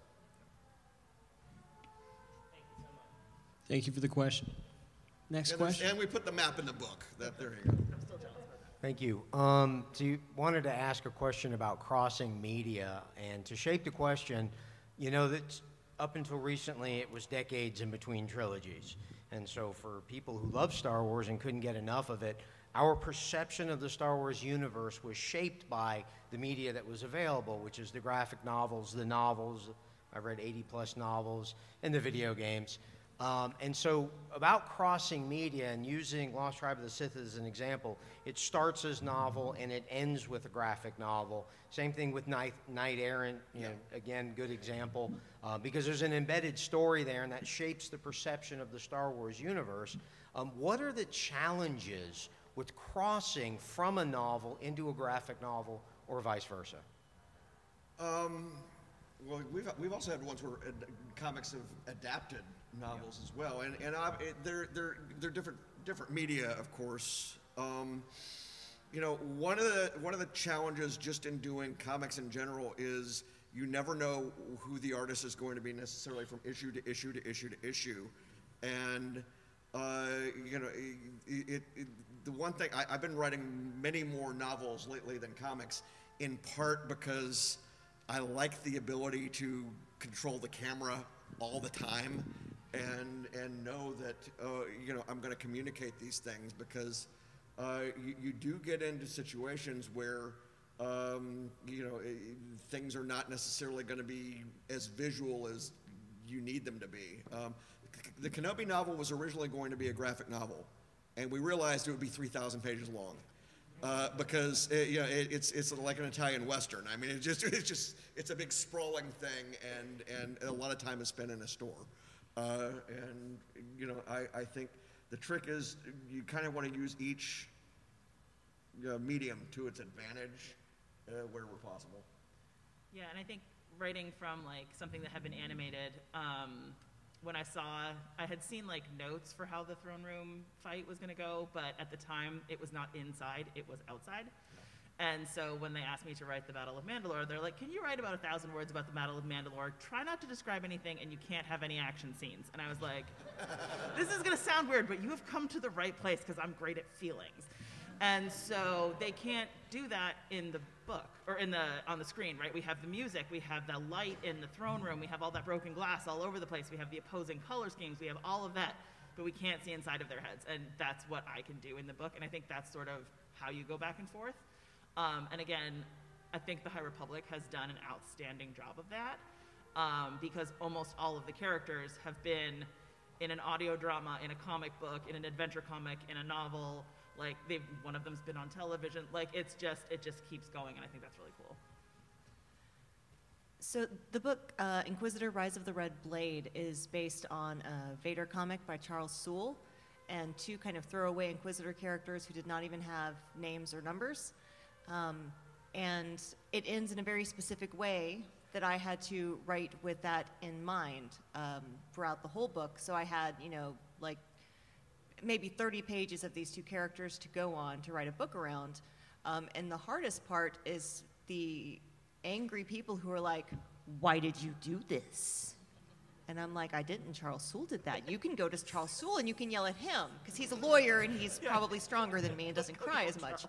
Thank you for the question. Next question. And we put the map in the book. There you go. Thank you. So you wanted to ask a question about crossing media, and to shape the question, that up until recently it was decades in between trilogies. And so for people who love Star Wars and couldn't get enough of it, our perception of the Star Wars universe was shaped by the media that was available, which is the graphic novels, the novels, I've read 80+ novels and the video games. And so about crossing media and using Lost Tribe of the Sith as an example, it starts as novel and it ends with a graphic novel. Same thing with Knight Errant, you know, again, good example, because there's an embedded story there and that shapes the perception of the Star Wars universe. What are the challenges with crossing from a novel into a graphic novel or vice versa? Well, we've also had ones where comics have adapted novels as well, and they're different media, of course. You know, one of the challenges just in doing comics in general is you never know who the artist is going to be necessarily from issue to issue to issue to issue, and you know, the one thing I've been writing many more novels lately than comics, in part because I like the ability to control the camera all the time and know that you know, I'm going to communicate these things, because you do get into situations where you know, things are not necessarily going to be as visual as you need them to be. The Kenobi novel was originally going to be a graphic novel, and we realized it would be 3,000 pages long. Because you know, it's like an Italian Western. I mean, it's a big sprawling thing, and a lot of time is spent in a store. And you know, I think the trick is you kind of want to use each medium to its advantage wherever possible. Yeah, and I think writing from like something that had been animated. When I had seen like notes for how the throne room fight was going to go, but at the time it was not inside, it was outside. And so when they asked me to write the Battle of Mandalore, they're like, can you write about 1,000 words about the Battle of Mandalore? Try not to describe anything, and you can't have any action scenes. And I was like, this is going to sound weird, but you have come to the right place because I'm great at feelings. And so they can't do that in the book or on the screen, right? We have the music, we have the light in the throne room, we have all that broken glass all over the place, we have the opposing color schemes, we have all of that, but we can't see inside of their heads. And that's what I can do in the book, and I think that's sort of how you go back and forth. And again, I think the High Republic has done an outstanding job of that, because almost all of the characters have been in an audio drama, in a comic book, in an adventure comic, in a novel. Like one of them's been on television. Like it just keeps going, and I think that's really cool. So the book Inquisitor: Rise of the Red Blade is based on a Vader comic by Charles Soule, and two kind of throwaway Inquisitor characters who did not even have names or numbers. And it ends in a very specific way that I had to write with that in mind throughout the whole book. So I had, you know, like maybe 30 pages of these two characters to go on to write a book around. And the hardest part is the angry people who are like, why did you do this? And I'm like, I didn't. Charles Soule did that. You can go to Charles Soule and you can yell at him, because he's a lawyer and he's probably stronger than me and doesn't cry as much.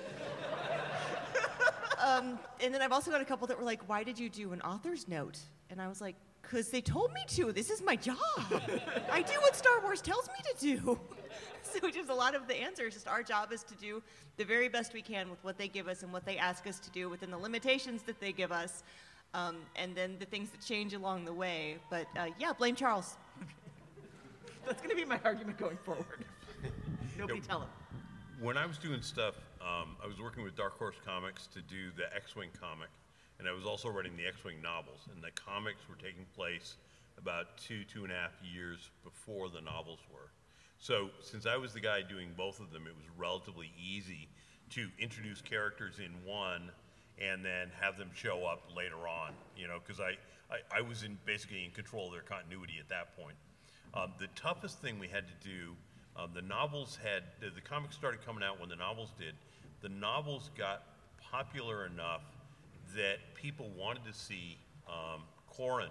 And then I've also got a couple that were like, why did you do an author's note? And I was like, because they told me to. This is my job. I do what Star Wars tells me to do. So just a lot of the answers, just our job is to do the very best we can with what they give us and what they ask us to do within the limitations that they give us, and then the things that change along the way. But yeah, blame Charles. That's going to be my argument going forward. Nobody tell him. When I was doing stuff, I was working with Dark Horse Comics to do the X-Wing comic, and I was also writing the X-Wing novels, and the comics were taking place about 2.5 years before the novels were. So since I was the guy doing both of them, it was relatively easy to introduce characters in one and then have them show up later on, you know, because I was basically in control of their continuity at that point. The toughest thing we had to do, the novels had, the comics started coming out when the novels did. The novels got popular enough that people wanted to see Corran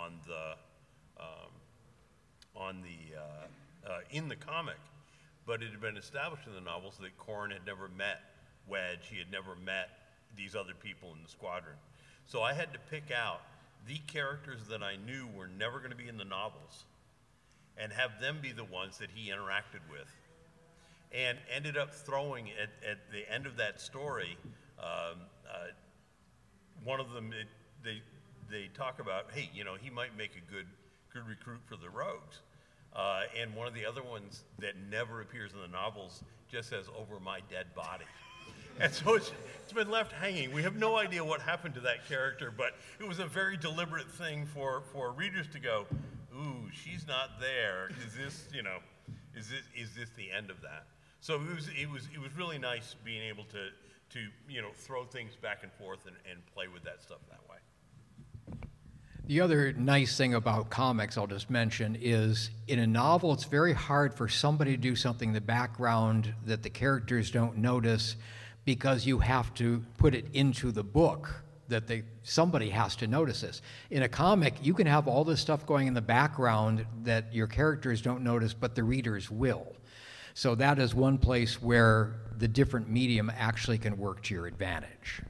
in the comic, but it had been established in the novels that Corran had never met Wedge. He had never met these other people in the squadron. So I had to pick out the characters that I knew were never going to be in the novels and have them be the ones that he interacted with. And ended up throwing at the end of that story, one of them, they talk about, hey, you know, he might make a good recruit for the rogues. And one of the other ones that never appears in the novels just says, "over my dead body." And so it's been left hanging. We have no idea what happened to that character, but it was a very deliberate thing for readers to go, "Ooh, she's not there. Is this, you know, is this the end of that?" So it was really nice being able to you know, throw things back and forth and play with that stuff that way. The other nice thing about comics, I'll just mention, is in a novel, it's very hard for somebody to do something in the background that the characters don't notice, because you have to put it into the book that somebody has to notice this. In a comic, you can have all this stuff going in the background that your characters don't notice, but the readers will. So that is one place where the different medium actually can work to your advantage.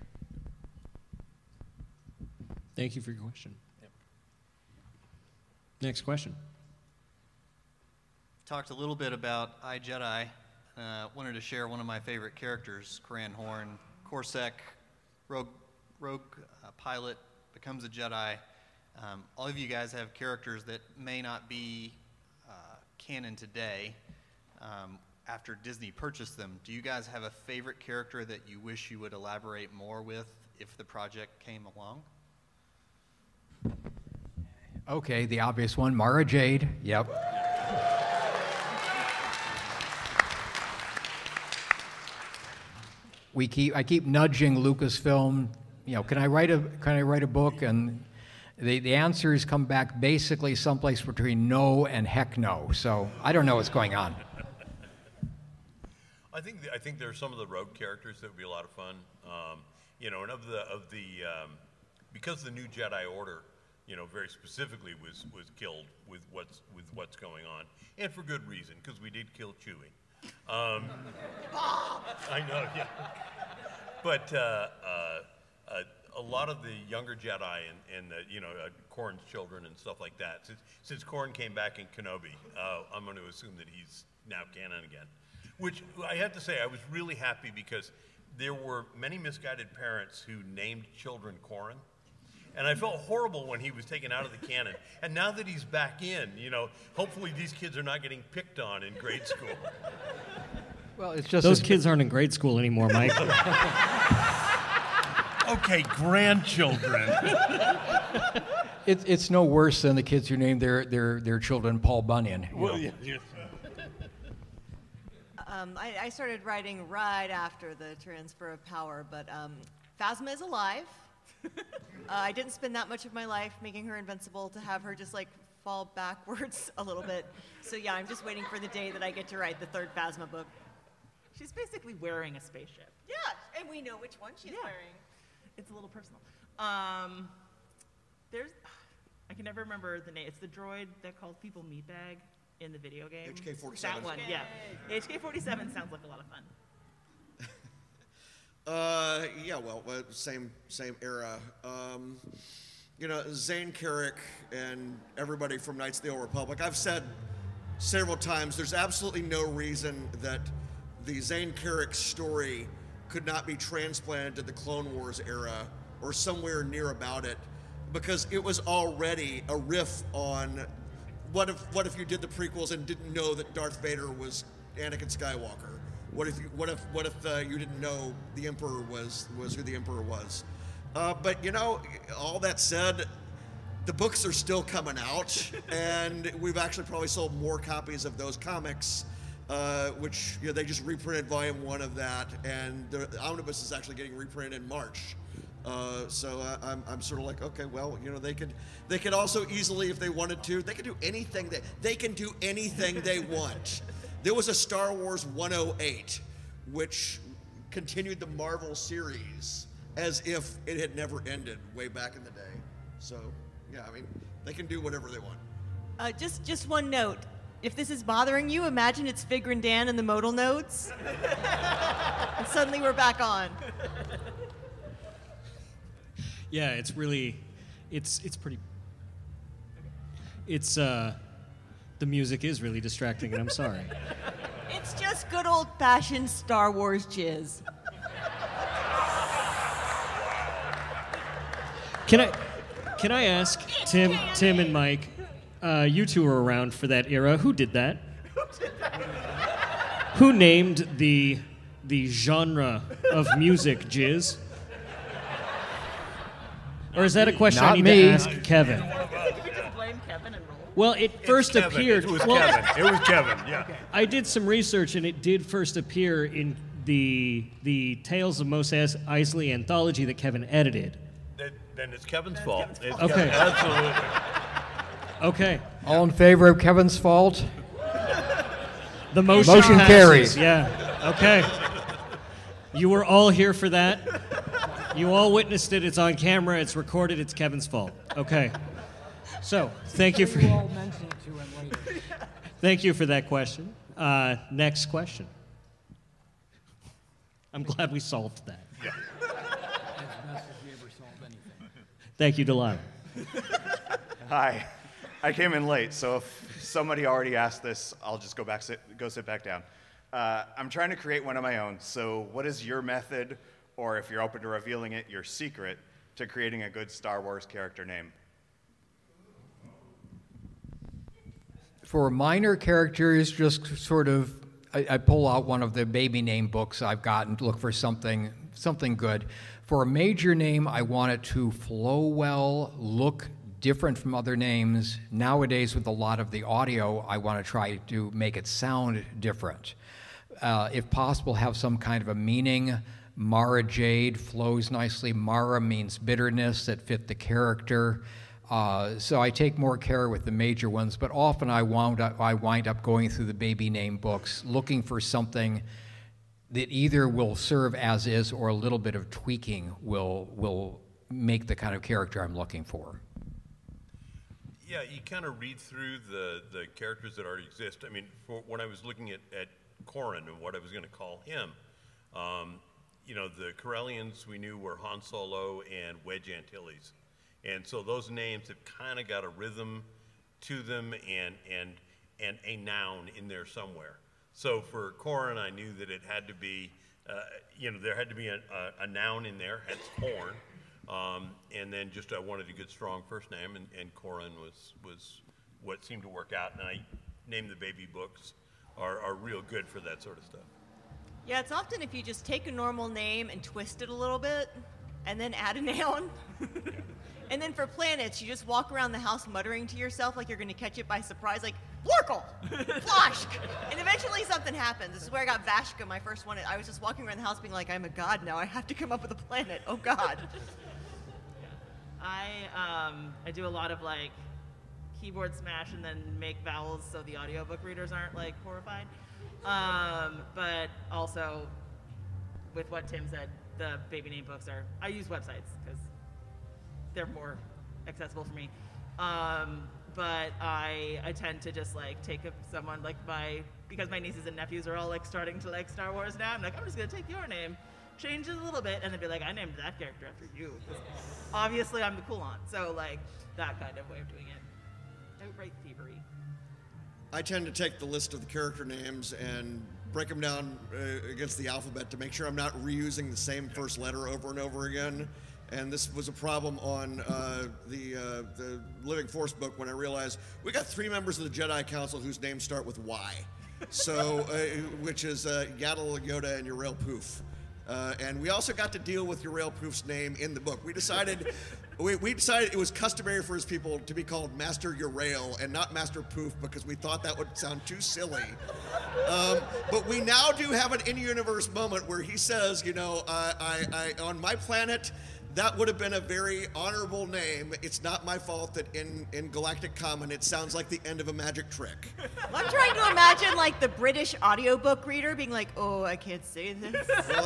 Thank you for your question. Next question. Talked a little bit about iJedi. Wanted to share one of my favorite characters, Coran Horn, Corsac, rogue pilot, becomes a Jedi. All of you guys have characters that may not be canon today. After Disney purchased them, do you guys have a favorite character that you wish you would elaborate more with if the project came along? Okay, the obvious one, Mara Jade. Yep. I keep nudging Lucasfilm. You know, can I write a book? And the answers come back basically someplace between no and heck no. So I don't know what's going on. I think there are some of the rogue characters that would be a lot of fun. You know, and because the new Jedi Order, you know, very specifically was killed with what's going on, and for good reason, because we did kill Chewie. I know, yeah. But a lot of the younger Jedi and the, you know, Corran's children and stuff like that. Since Corran came back in Kenobi, I'm going to assume that he's now canon again. Which I have to say, I was really happy because there were many misguided parents who named children Corran. And I felt horrible when he was taken out of the canon. And now that he's back in, you know, hopefully these kids are not getting picked on in grade school. Well, it's just those kids aren't in grade school anymore, Mike. Okay, grandchildren. It's no worse than the kids who named their children Paul Bunyan. Well, yeah. I started writing right after the transfer of power, but Phasma is alive. I didn't spend that much of my life making her invincible to have her just like fall backwards a little bit. So yeah, I'm just waiting for the day that I get to write the third Phasma book. She's basically wearing a spaceship. Yeah, and we know which one she's wearing. It's a little personal. I can never remember the name. It's the droid that calls people meatbag in the video game. HK-47. That one, yeah. HK-47 sounds like a lot of fun. Yeah, well, same era. You know, Zane Carrick and everybody from Knights of the Old Republic. I've said several times there's absolutely no reason that the Zane Carrick story could not be transplanted to the Clone Wars era or somewhere near about it, because it was already a riff on what if you did the prequels and didn't know that Darth Vader was Anakin Skywalker? What if you didn't know the Emperor was who the Emperor was? But you know, all that said, the books are still coming out, and we've actually probably sold more copies of those comics, which, you know, they just reprinted volume 1 of that, and the omnibus is actually getting reprinted in March. So I'm sort of like, okay, well, you know, they could also easily, if they wanted to, they could do anything they want. There was a Star Wars 108, which continued the Marvel series as if it had never ended way back in the day. So, yeah, I mean, they can do whatever they want. Just one note. If this is bothering you, imagine it's Fig and Dan in the modal notes. And suddenly we're back on. Yeah, it's really, it's pretty, the music is really distracting, and I'm sorry. It's just good old-fashioned Star Wars jizz. Can I ask Tim and Mike? You two were around for that era. Who did that? Who named the genre of music jizz? Or is that a question I need to ask Kevin? Well, it first appeared. It was Kevin. It was Kevin. Yeah. I did some research, and it did first appear in the Tales of Mos Eisley anthology that Kevin edited. Then it's Kevin's fault. It's Okay. Kevin. Absolutely. Okay. All in favor of Kevin's fault? The motion passes. Carries. Yeah. Okay. You were all here for that. You all witnessed it. It's on camera. It's recorded. It's Kevin's fault. Okay. So, thank you for. You all mention it to him later. Thank you for that question. Next question. I'm glad we solved that. Yeah. As best as we ever solved anything. Thank you, Delilah. Hi. I came in late, so if somebody already asked this, I'll just go sit back down. I'm trying to create one of my own, so what is your method, or if you're open to revealing it, your secret, to creating a good Star Wars character name? For minor characters, just sort of, I pull out one of the baby name books I've gotten to look for something good. For a major name, I want it to flow well, look different from other names. Nowadays, with a lot of the audio, I want to try to make it sound different. If possible, have some kind of a meaning. Mara Jade flows nicely. Mara means bitterness that fit the character. So I take more care with the major ones, but often I wind up going through the baby name books, looking for something that either will serve as is or a little bit of tweaking will make the kind of character I'm looking for. Yeah, you kind of read through the characters that already exist. I mean, when I was looking at Corran and what I was going to call him, the Corellians we knew were Han Solo and Wedge Antilles. And so those names have kind of got a rhythm to them and a noun in there somewhere. So for Corran, I knew that it had to be, there had to be a noun in there, hence Horn. And then just I wanted a good, strong first name, and Corran was what seemed to work out. And I named the baby books are real good for that sort of stuff. Yeah, it's often if you just take a normal name and twist it a little bit, and then add a noun. And then for planets, you just walk around the house muttering to yourself like you're going to catch it by surprise, like, Lorkle! Flashk! And eventually something happens. This is where I got Vashka, my first one. I was just walking around the house being like, I'm a god now. I have to come up with a planet. Oh, God. I do a lot of, like, keyboard smash and then make vowels so the audiobook readers aren't, like, horrified. But also, with what Tim said, the baby name books I use websites because they're more accessible for me. But I tend to just like take someone like because my nieces and nephews are all like starting to like Star Wars now. I'm like, I'm just gonna take your name, change it a little bit, and then be like, I named that character after you. Obviously, I'm the cool aunt. So like that kind of way of doing it. Outright thievery. I tend to take the list of the character names and break them down against the alphabet to make sure I'm not reusing the same first letter over and over again. And this was a problem on the Living Force book when I realized we got 3 members of the Jedi Council whose names start with Y. So, which is Yaddle, Yoda, and Urail Poof. And we also got to deal with Urail Poof's name in the book. We decided it was customary for his people to be called Master Urail and not Master Poof because we thought that would sound too silly. But we now do have an in-universe moment where he says, I on my planet, that would have been a very honorable name. It's not my fault that in Galactic Common it sounds like the end of a magic trick. I'm trying to imagine like the British audiobook reader being like, oh, I can't say this.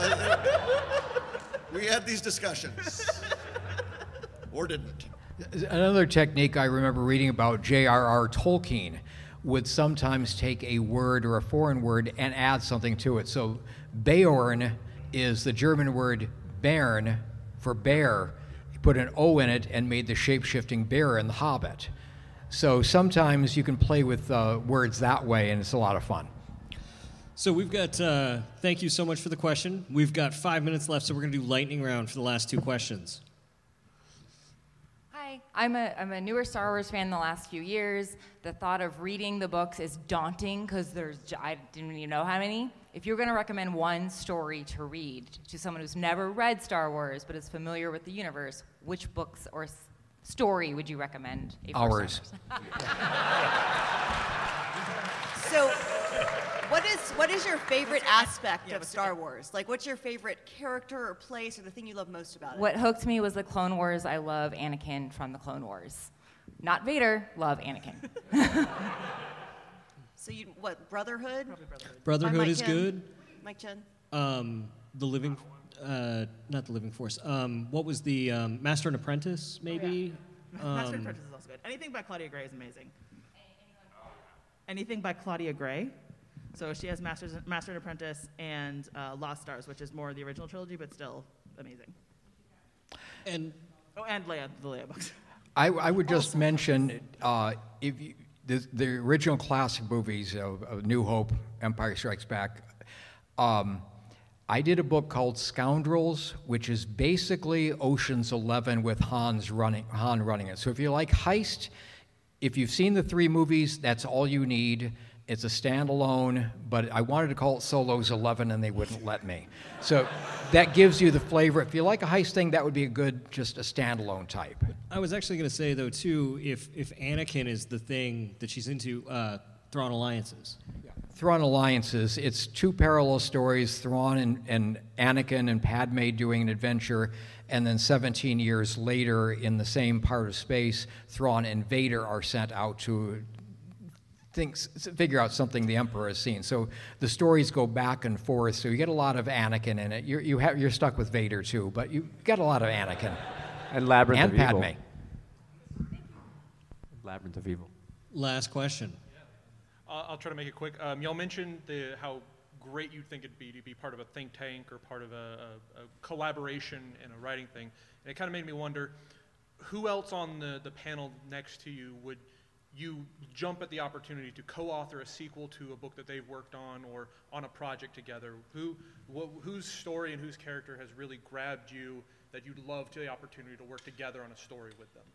We had these discussions. Or didn't. Another technique I remember reading about J.R.R. Tolkien would sometimes take a word or a foreign word and add something to it. So Beorn is the German word Bern for bear. He put an O in it and made the shape-shifting bear in The Hobbit. So sometimes you can play with words that way, and it's a lot of fun. So we've got, thank you so much for the question. We've got 5 minutes left, so we're going to do lightning round for the last 2 questions. Hi, Hi, I'm a newer Star Wars fan in the last few years. The thought of reading the books is daunting because I didn't even know how many. If you're going to recommend one story to read to someone who's never read Star Wars but is familiar with the universe, which books or story would you recommend? Ours. So, what is your favorite aspect of Star Wars? Like, what's your favorite character or place or the thing you love most about it? What hooked me was the Clone Wars. I love Anakin from the Clone Wars. Not Vader, love Anakin. So what, Brotherhood? Brotherhood Mike is Chen. good. Mike Chen. The Living, not the Living Force. What was the Master and Apprentice? Maybe. Master and Apprentice is also good. Anything by Claudia Gray is amazing. Anything by Claudia Gray. So she has Master and Apprentice and Lost Stars, which is more the original trilogy, but still amazing. And Leia, the Leia books. I would just mention if you, the original classic movies of New Hope, Empire Strikes Back. I did a book called Scoundrels, which is basically Ocean's 11 with Han running it. So if you like heist, if you've seen the 3 movies, that's all you need. It's a standalone, but I wanted to call it Solo's 11 and they wouldn't let me. So that gives you the flavor. If you like a heist thing, that would be a good, just a standalone type. I was actually going to say, though, too, if Anakin is the thing that she's into, Thrawn Alliances. Thrawn Alliances, it's 2 parallel stories, Thrawn and Anakin and Padme doing an adventure, and then 17 years later in the same part of space, Thrawn and Vader are sent out to figure out something the Emperor has seen. So the stories go back and forth, so you get a lot of Anakin in it. You're stuck with Vader too, but you get a lot of Anakin. And Labyrinth and of Evil. Padme. Labyrinth of Evil. Last question. I'll try to make it quick. Y'all mentioned how great you'd think it'd be to be part of a think tank or part of a collaboration in a writing thing. And it kind of made me wonder, who else on the panel next to you would you jump at the opportunity to co-author a sequel to a book that they've worked on or on a project together? Whose story and whose character has really grabbed you that you'd love the opportunity to work together on a story with them?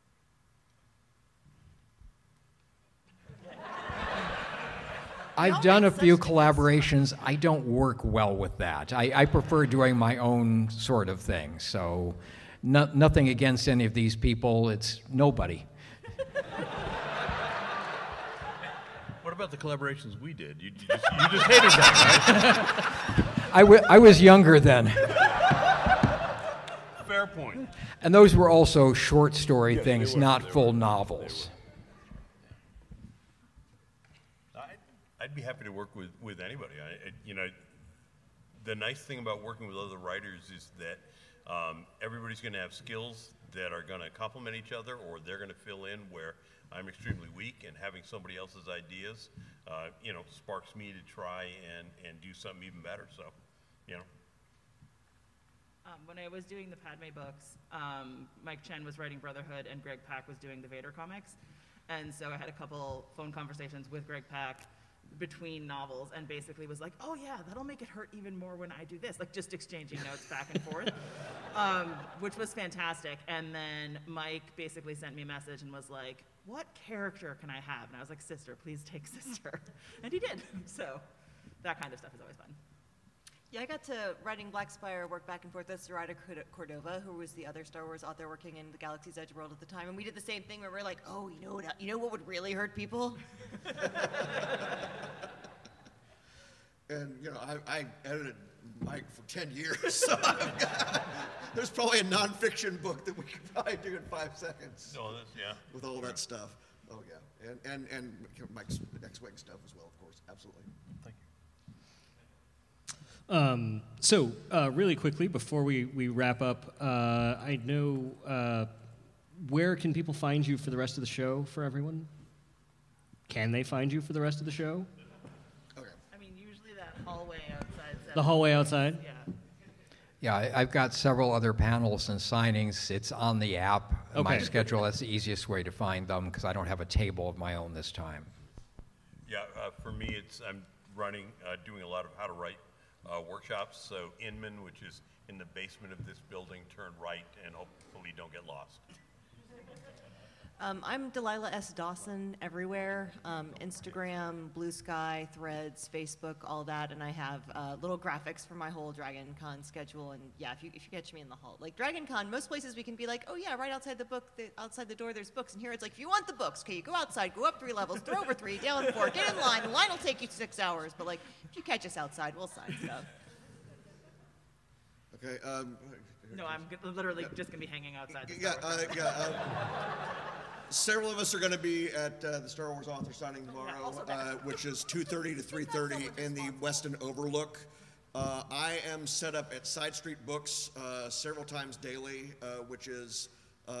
I've done a few collaborations. I don't work well with that. I prefer doing my own sort of thing. So nothing against any of these people. It's nobody. What about the collaborations we did? You just hated that, right? I was younger then. Fair point. And those were also short story things, not full novels. I'd be happy to work with anybody. The nice thing about working with other writers is that everybody's going to have skills that are going to complement each other, or they're going to fill in where I'm extremely weak, and having somebody else's ideas, sparks me to try and do something even better. So, When I was doing the Padme books, Mike Chen was writing Brotherhood, and Greg Pak was doing the Vader comics, and so I had a couple phone conversations with Greg Pak between novels and basically was like, oh yeah, that'll make it hurt even more when I do this, like just exchanging notes back and forth, which was fantastic. And then Mike basically sent me a message and was like, what character can I have? And I was like, sister, please take sister. And he did. So that kind of stuff is always fun. Yeah, I got to, writing Black Spire, work back and forth with Zoraida Cordova, who was the other Star Wars author working in the Galaxy's Edge world at the time, and we did the same thing where we're like, oh, you know what would really hurt people? And, I edited Mike for 10 years, so there's probably a nonfiction book that we could probably do in 5 seconds. Oh, yeah. With all that stuff. Oh, yeah. And Mike's X-Wing stuff as well, of course. Absolutely. Thank you. So really quickly, before we wrap up, I know, where can people find you for the rest of the show for everyone? Can they find you for the rest of the show? I mean, usually that hallway outside. The hallway outside? Yeah. Yeah, I've got several other panels and signings. It's on the app. Okay. My schedule, that's the easiest way to find them because I don't have a table of my own this time. Yeah, for me, I'm running, doing a lot of how to write workshops. So Inman, which is in the basement of this building, turn right and hopefully don't get lost. I'm Delilah S. Dawson everywhere. Instagram, Blue Sky, Threads, Facebook, all that. And I have little graphics for my whole Dragon Con schedule. And yeah, if you catch me in the hall. Like Dragon Con, most places we can be like, oh yeah, right outside the door there's books. And here it's like, if you want the books, okay, you go outside, go up 3 levels, throw over 3, down 4, get in line. The line will take you 6 hours. But like, if you catch us outside, we'll sign stuff. Okay. No, I'm literally just going to be hanging outside. Several of us are going to be at the Star Wars author signing tomorrow, which is 2:30 to 3:30 in the Weston Overlook. I am set up at Side Street Books several times daily, which is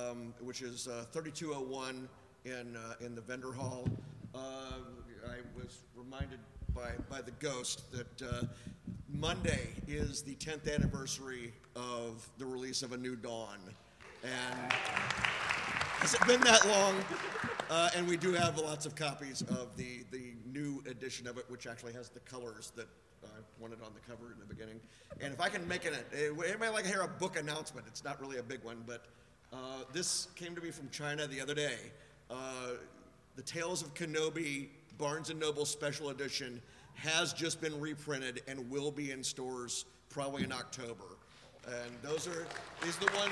3201 in the vendor hall. I was reminded by the ghost that Monday is the 10th anniversary of the release of A New Dawn, and has it been that long? And we do have lots of copies of the new edition of it, which actually has the colors that I wanted on the cover in the beginning. And if I can make anybody like to hear a book announcement? It's not really a big one, but this came to me from China the other day. The Tales of Kenobi Barnes & Noble Special Edition has just been reprinted and will be in stores probably in October. And these are the ones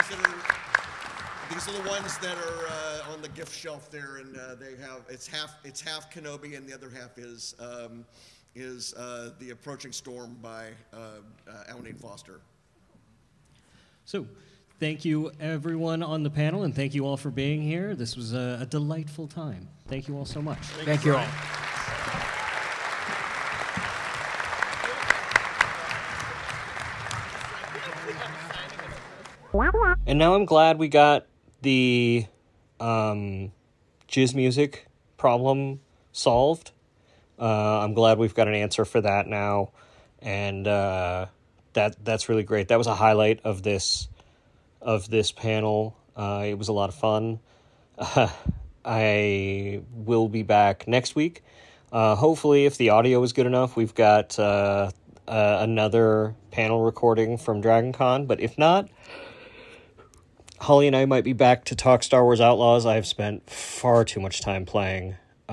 that are on the gift shelf there, and it's half Kenobi and the other half is The Approaching Storm by Alan Foster. So, thank you everyone on the panel, and thank you all for being here. This was a delightful time. Thank you all so much. Thank you all. And now I'm glad we got the jizz music problem solved. I'm glad we've got an answer for that now, and that's really great. That was a highlight of this panel. It was a lot of fun. I will be back next week. Hopefully, if the audio is good enough, we've got another panel recording from Dragon Con, but if not, Holly and I might be back to talk Star Wars Outlaws. I have spent far too much time playing.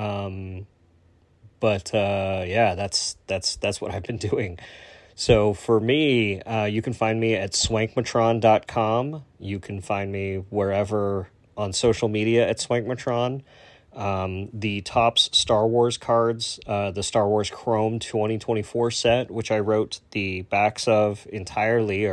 But that's what I've been doing. So for me, you can find me at swankmatron.com. You can find me wherever on social media at swankmatron. The Topps Star Wars cards, the Star Wars Chrome 2024 set, which I wrote the backs of entirely,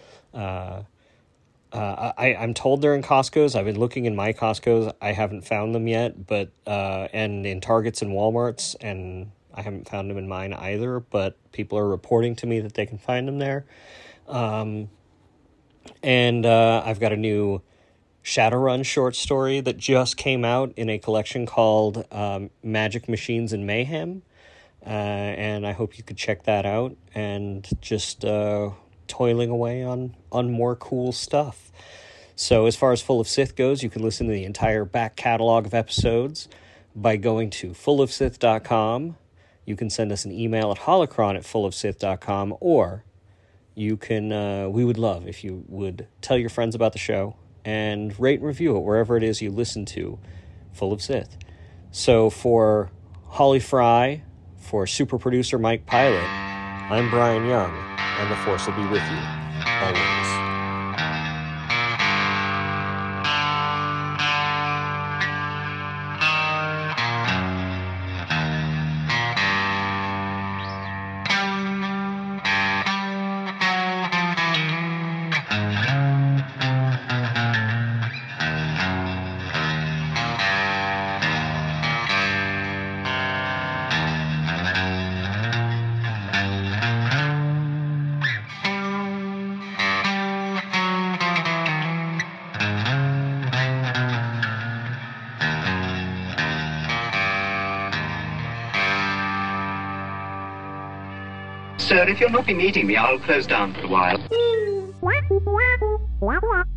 I'm told they're in Costco's. I've been looking in my Costco's. I haven't found them yet, but and in Targets and Walmarts, and I haven't found them in mine either, but people are reporting to me that they can find them there. And I've got a new Shadowrun short story that just came out in a collection called Magic Machines and Mayhem, and I hope you could check that out, and just toiling away on more cool stuff. So as far as Full of Sith goes, you can listen to the entire back catalog of episodes by going to fullofsith.com. You can send us an email at holocron@fullofsith.com, or you can, we would love if you would tell your friends about the show and rate and review it wherever it is you listen to Full of Sith. So for Holly Fry, for super producer Mike Pilot, I'm Bryan Young, and the Force will be with you always. Sir, if you'll not be meeting me, I'll close down for a while.